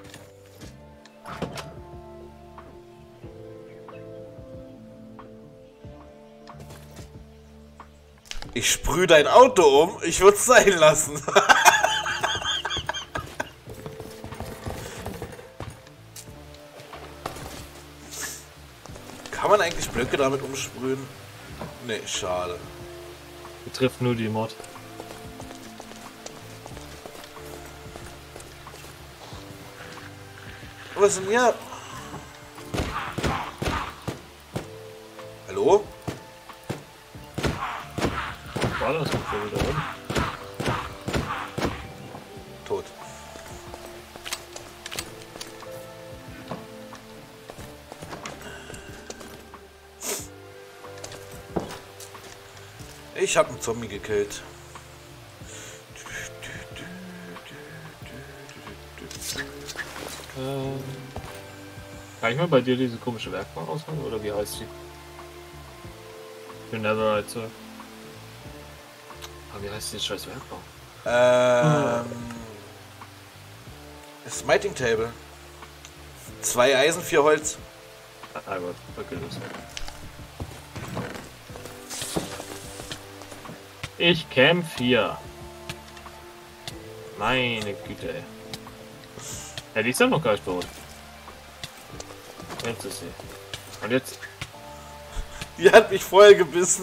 Ich sprühe dein Auto um, ich würde es sein lassen. Kann man eigentlich Blöcke damit umsprühen? Nee, schade. Betrifft nur die Mod. Was ist denn hier? Hallo? War das nicht so wieder rum? Tot. Ich habe einen Zombie gekillt. Ähm, kann ich mal bei dir diese komische Werkbank ausmachen? Oder wie heißt die? The Netherite, Sir. Aber wie heißt die scheiß Werkbank? Ähm. Smiting Table. Zwei Eisen, vier Holz. Ah Gott, vergelöst. Ich kämpf hier. Meine Güte, ey. Ja, die ist ja noch gar nicht tot. Jetzt ist sie. Und jetzt. Die hat mich voll gebissen.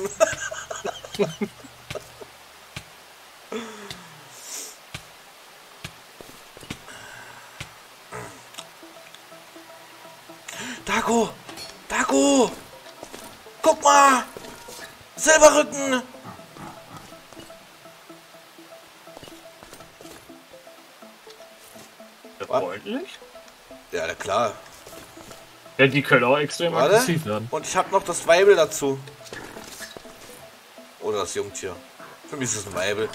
Dago! Dago! Guck mal! Silberrücken! Freundlich? Ja, na klar. Ja, die können auch extrem Warte. aggressiv werden. Und ich habe noch das Weibel dazu. Oder das Jungtier. Für mich ist es ein Weibel.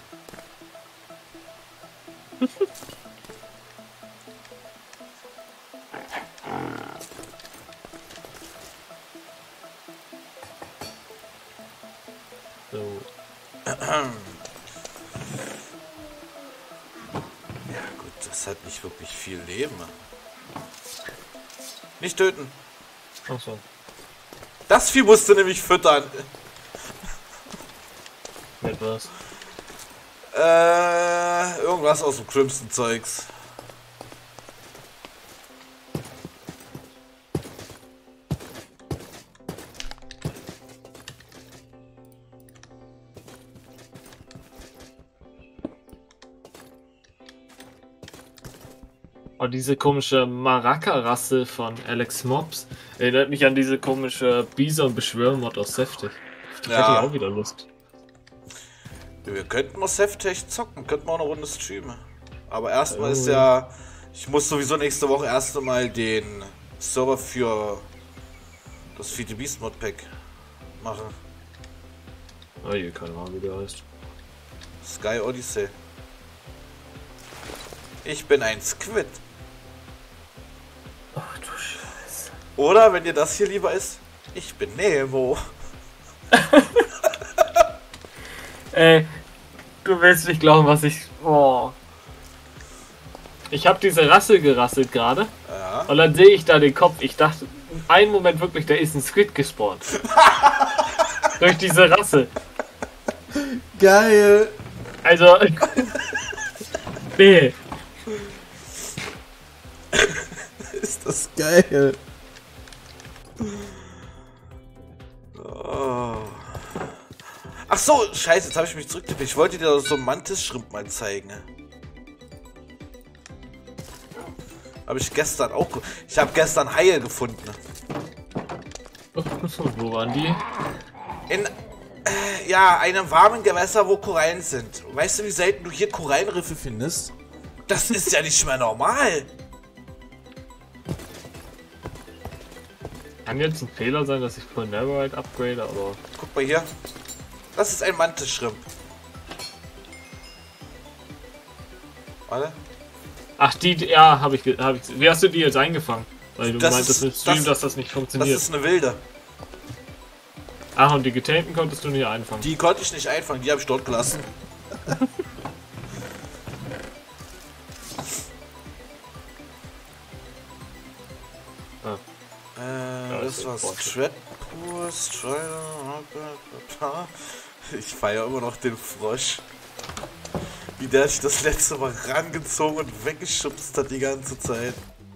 So. Ja gut, das hat nicht wirklich viel Leben. Nicht töten. Ach so. Das Vieh musste nämlich füttern. Mit was? Äh, irgendwas aus dem Crimson Zeugs. Oh, diese komische Maraka-Rasse von Alex Mobs erinnert mich an diese komische Bison-Beschwörmod aus Seftig. Die Ja. hätte ich auch wieder Lust. Wir könnten mal Seftech zocken, könnten wir auch eine Runde streamen. Aber erstmal Oh. ist ja... Ich muss sowieso nächste Woche erst einmal den Server für das Feed the Beast Modpack machen. Oh, hier, keine Ahnung, wie der heißt. Sky Odyssey. Ich bin ein Squid. Ach du Scheiße. Oder, wenn dir das hier lieber ist, ich bin Nemo. Ey, du willst nicht glauben, was ich... Oh. Ich habe diese Rasse gerasselt gerade. Ja. Und dann sehe ich da den Kopf. Ich dachte, einen Moment wirklich, da ist ein Squid gespawnt. Durch diese Rasse. Geil. Also. Nee. Ist das geil. Oh. Ach so, scheiße, jetzt habe ich mich zurückgetippt. Ich wollte dir so einen Mantis-Shrimp mal zeigen. Habe ich gestern auch... Ich habe gestern Haie gefunden. Wo waren die? In, äh, ja, einem warmen Gewässer, wo Korallen sind. Weißt du, wie selten du hier Korallenriffe findest? Das ist ja nicht mehr normal. Kann jetzt ein Fehler sein, dass ich von Netherite upgrade, aber... Guck mal hier. Das ist ein Mantis-Shrimp. Warte. Ach, die, ja, habe ich, hab ich... Wie hast du die jetzt eingefangen? Weil du Das meintest ist- im Stream, das- dass das nicht Das funktioniert. ist eine wilde. Ach, und die getamten konntest du nicht einfangen. Die konnte ich nicht einfangen, die habe ich dort gelassen. Ah. Äh, Ja, das ist war ja Stratpur, Strider. Ich feiere immer noch den Frosch. Wie der sich das letzte Mal rangezogen und weggeschubst hat die ganze Zeit.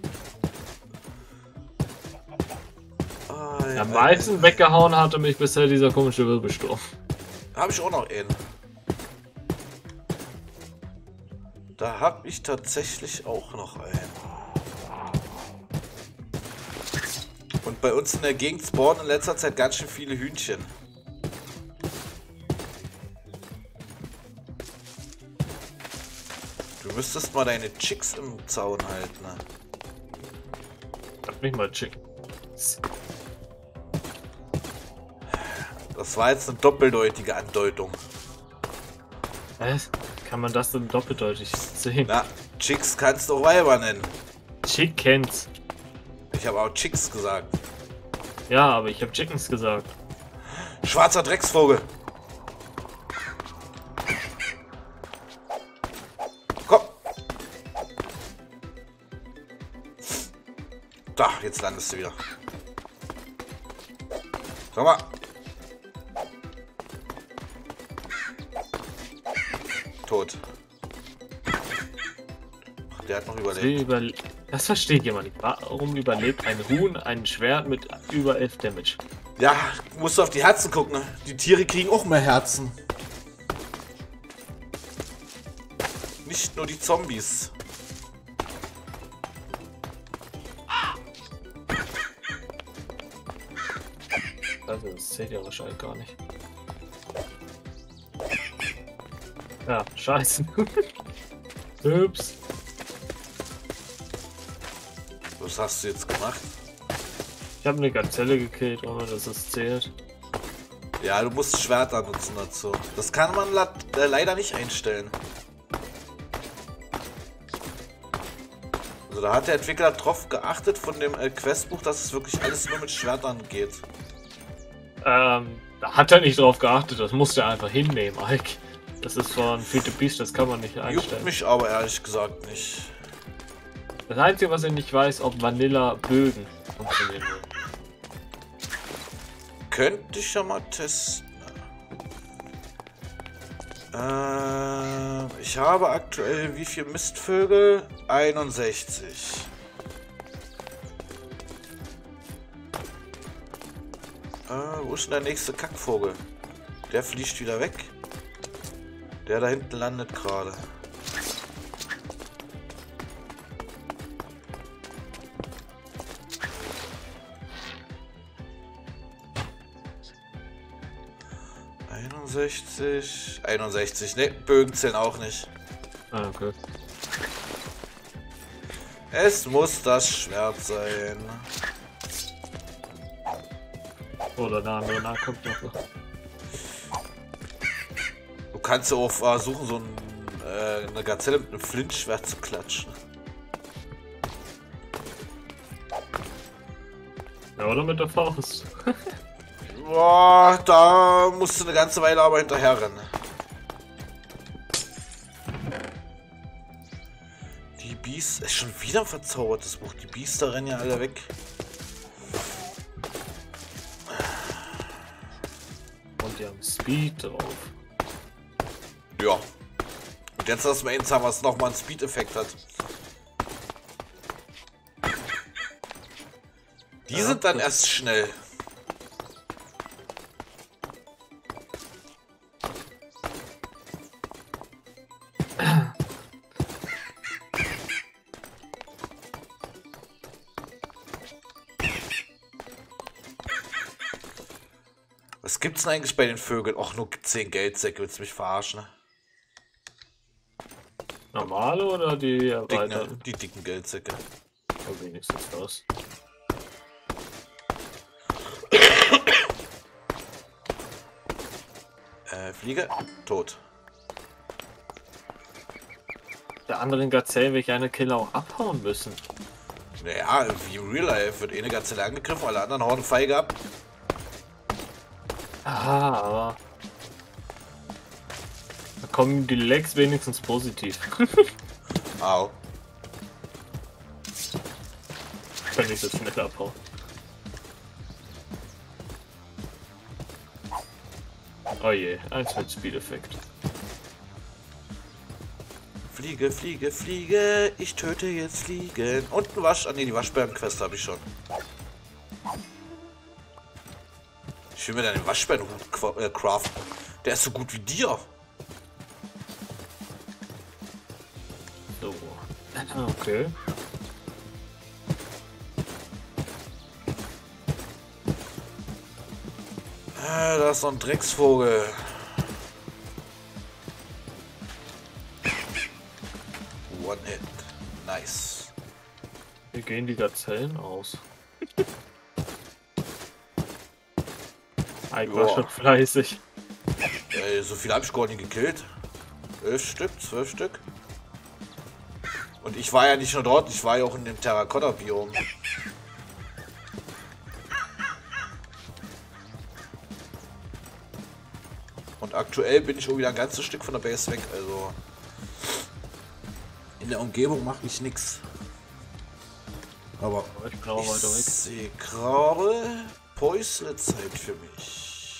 Oh, ja, Am meisten weggehauen hatte mich bisher dieser komische Wirbelsturm. Habe ich auch noch einen. Da habe ich tatsächlich auch noch einen. Und bei uns in der Gegend spawnen in letzter Zeit ganz schön viele Hühnchen. Du müsstest mal deine Chicks im Zaun halten. Ne? Ich hab nicht mal Chicken. Das war jetzt eine doppeldeutige Andeutung. Was? Kann man das denn doppeldeutig sehen? Na, Chicks kannst du auch Weiber nennen. Chickens. Ich habe auch Chicks gesagt. Ja, aber ich habe Chickens gesagt. Schwarzer Drecksvogel. Komm. Da, jetzt landest du wieder. Sag mal. Tot. Ach, der hat noch Wie überlebt. überle das verstehe ich immer nicht. Warum überlebt ein Huhn ein Schwert mit über elf Damage? Ja, musst du auf die Herzen gucken. Ne? Die Tiere kriegen auch mehr Herzen. Nicht nur die Zombies. Also, das zählt ja wahrscheinlich gar nicht. Ja, scheiße. Ups. Was hast du jetzt gemacht? Ich habe eine Gazelle gekillt, ohne dass es zählt. Ja, du musst Schwerter nutzen dazu. Das kann man la äh, leider nicht einstellen. Also da hat der Entwickler drauf geachtet von dem äh, Questbuch, dass es wirklich alles nur mit Schwertern geht. Ähm, da hat er nicht drauf geachtet, das musste er einfach hinnehmen, Ike. Das ist von Feed the Beast, das kann man nicht Juckt einstellen. mich aber ehrlich gesagt nicht. Das Einzige, was ich nicht weiß, ob Vanilla-Bögen funktionieren würden. Könnte ich ja mal testen. Äh, ich habe aktuell wie viel Mistvögel? einundsechzig. Äh, wo ist denn der nächste Kackvogel? Der fliegt wieder weg. Der da hinten landet gerade. einundsechzig. einundsechzig. Ne, Bögen zählen auch nicht. Ah, okay. Es muss das Schwert sein. Oder der andere nachkommt noch. Du kannst ja auch versuchen, so ein, äh, eine Gazelle mit einem Flintschwert zu klatschen. Ja, oder mit der Faust. Boah, da musst du eine ganze Weile aber hinterher rennen. Die Biester, ist schon wieder ein verzaubertes Buch. Die Biester rennen ja alle weg. die haben Speed drauf. Ja. Und jetzt das Mains haben, was nochmal einen Speed-Effekt hat. Die Ja, sind dann das- erst schnell. Was gibt's denn eigentlich bei den Vögeln? Och, nur zehn Geldsäcke, willst du mich verarschen? Ne? Normale oder die Dicken, erweiterten? die dicken Geldsäcke. Oh, wenigstens das. Äh, Fliege, tot. Der anderen Gazellen will ich eine Killer auch abhauen müssen. Naja, wie im Real Life wird eine Gazelle angegriffen, alle anderen hauen Feige ab. Ah, aber. Da kommen die Lecks wenigstens positiv. Au. Kann ich so schnell abhauen. Oh je, eins mit Speed-Effekt. Fliege, fliege, fliege, ich töte jetzt Fliegen. Und ein Wasch... Ah ne, die Waschbären-Quest habe ich schon. Ich will mir dann den Waschbärenhut qua- äh, craften. Der ist so gut wie dir. So. Okay. Äh, da ist noch ein Drecksvogel. One hit. Nice. Hier gehen die Gazellen aus. Ich war Ja. schon fleißig. Äh, so viel habe ich gar nicht gekillt. Elf Stück, zwölf Stück. Und ich war ja nicht nur dort, ich war ja auch in dem Terrakotta-Biom. Und aktuell bin ich auch wieder ein ganzes Stück von der Base weg, also in der Umgebung mache ich nichts. Aber Ich bin auch ich weiter weg. sehe gerade Päusle-Zeit für mich.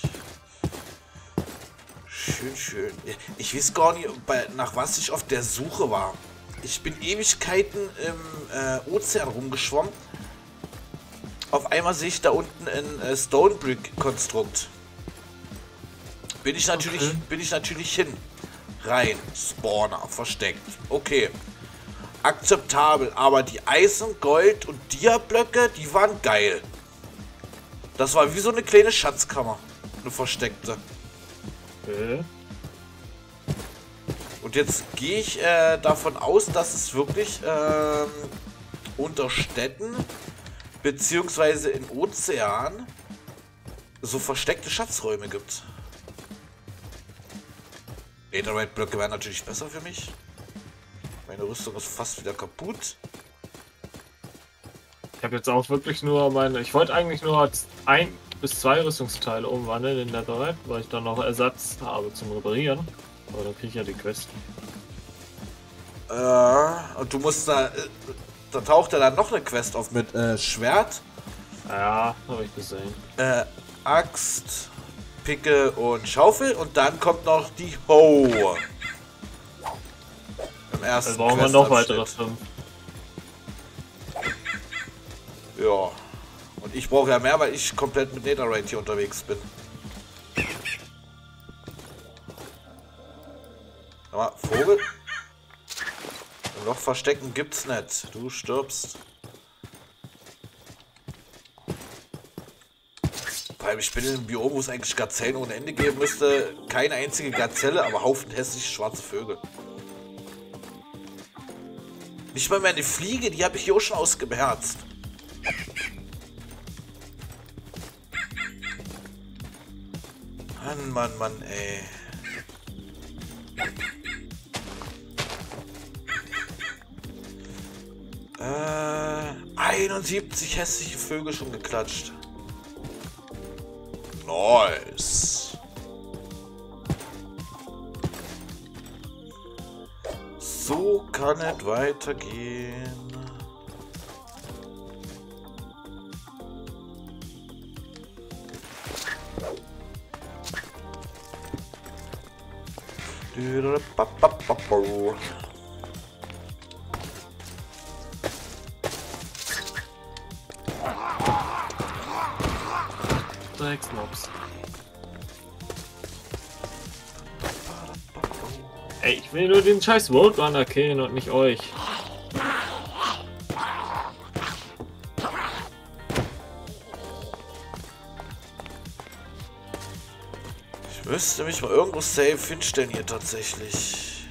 Schön, schön. Ich weiß gar nicht, bei, nach was ich auf der Suche war. Ich bin Ewigkeiten im äh, Ozean rumgeschwommen. Auf einmal sehe ich da unten ein äh, Stonebrick-Konstrukt. Bin ich natürlich, Okay. bin ich natürlich hin. Rein. Spawner. Versteckt. Okay. Akzeptabel. Aber die Eisen, Gold und Dia-Blöcke, die waren geil. Das war wie so eine kleine Schatzkammer. Eine versteckte. Okay. Und jetzt gehe ich äh, davon aus, dass es wirklich ähm, unter Städten beziehungsweise in Ozean so versteckte Schatzräume gibt. Netherite-Blöcke wären natürlich besser für mich. Meine Rüstung ist fast wieder kaputt. Ich habe jetzt auch wirklich nur meine. Ich wollte eigentlich nur ein bis zwei Rüstungsteile umwandeln in Netherite, weil ich dann noch Ersatz habe zum Reparieren. Aber dann kriege ich ja die Quest. Äh, und du musst da. Äh, da taucht ja dann noch eine Quest auf mit äh, Schwert, Ja, habe ich gesehen. äh, Axt, Picke und Schaufel und dann kommt noch die Hoe. Im ersten Dann brauchen wir noch Questabschnitt. weitere fünf. Ja. Und ich brauche ja mehr, weil ich komplett mit Netherite hier unterwegs bin. Aber Vogel? Ein Loch verstecken gibt's nicht. Du stirbst. Weil ich bin in einem Biom, wo es eigentlich Gazellen ohne Ende geben müsste. Keine einzige Gazelle, aber Haufen hässliche schwarze Vögel. Nicht mal mehr eine Fliege, die habe ich hier auch schon ausgemerzt. Mann, Mann, Mann, ey. Äh, einundsiebzig hässliche Vögel schon geklatscht. Nice. So kann es weitergehen. Drecksmops. Ey, ich will nur den scheiß Roadrunner killen und nicht euch. Ich müsste mich mal irgendwo safe hinstellen hier tatsächlich.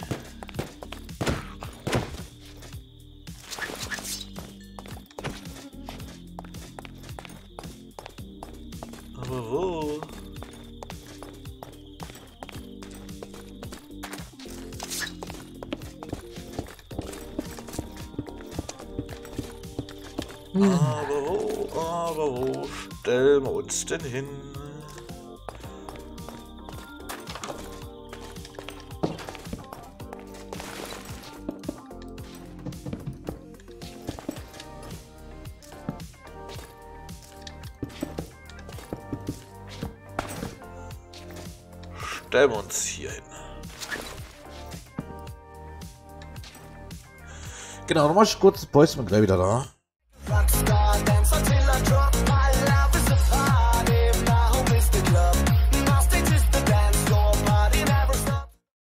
Aber wo? Hm. Aber wo, aber wo stellen wir uns denn hin? Stellen wir uns hier hin. Genau, nochmal kurz Päuschen und gleich wieder da.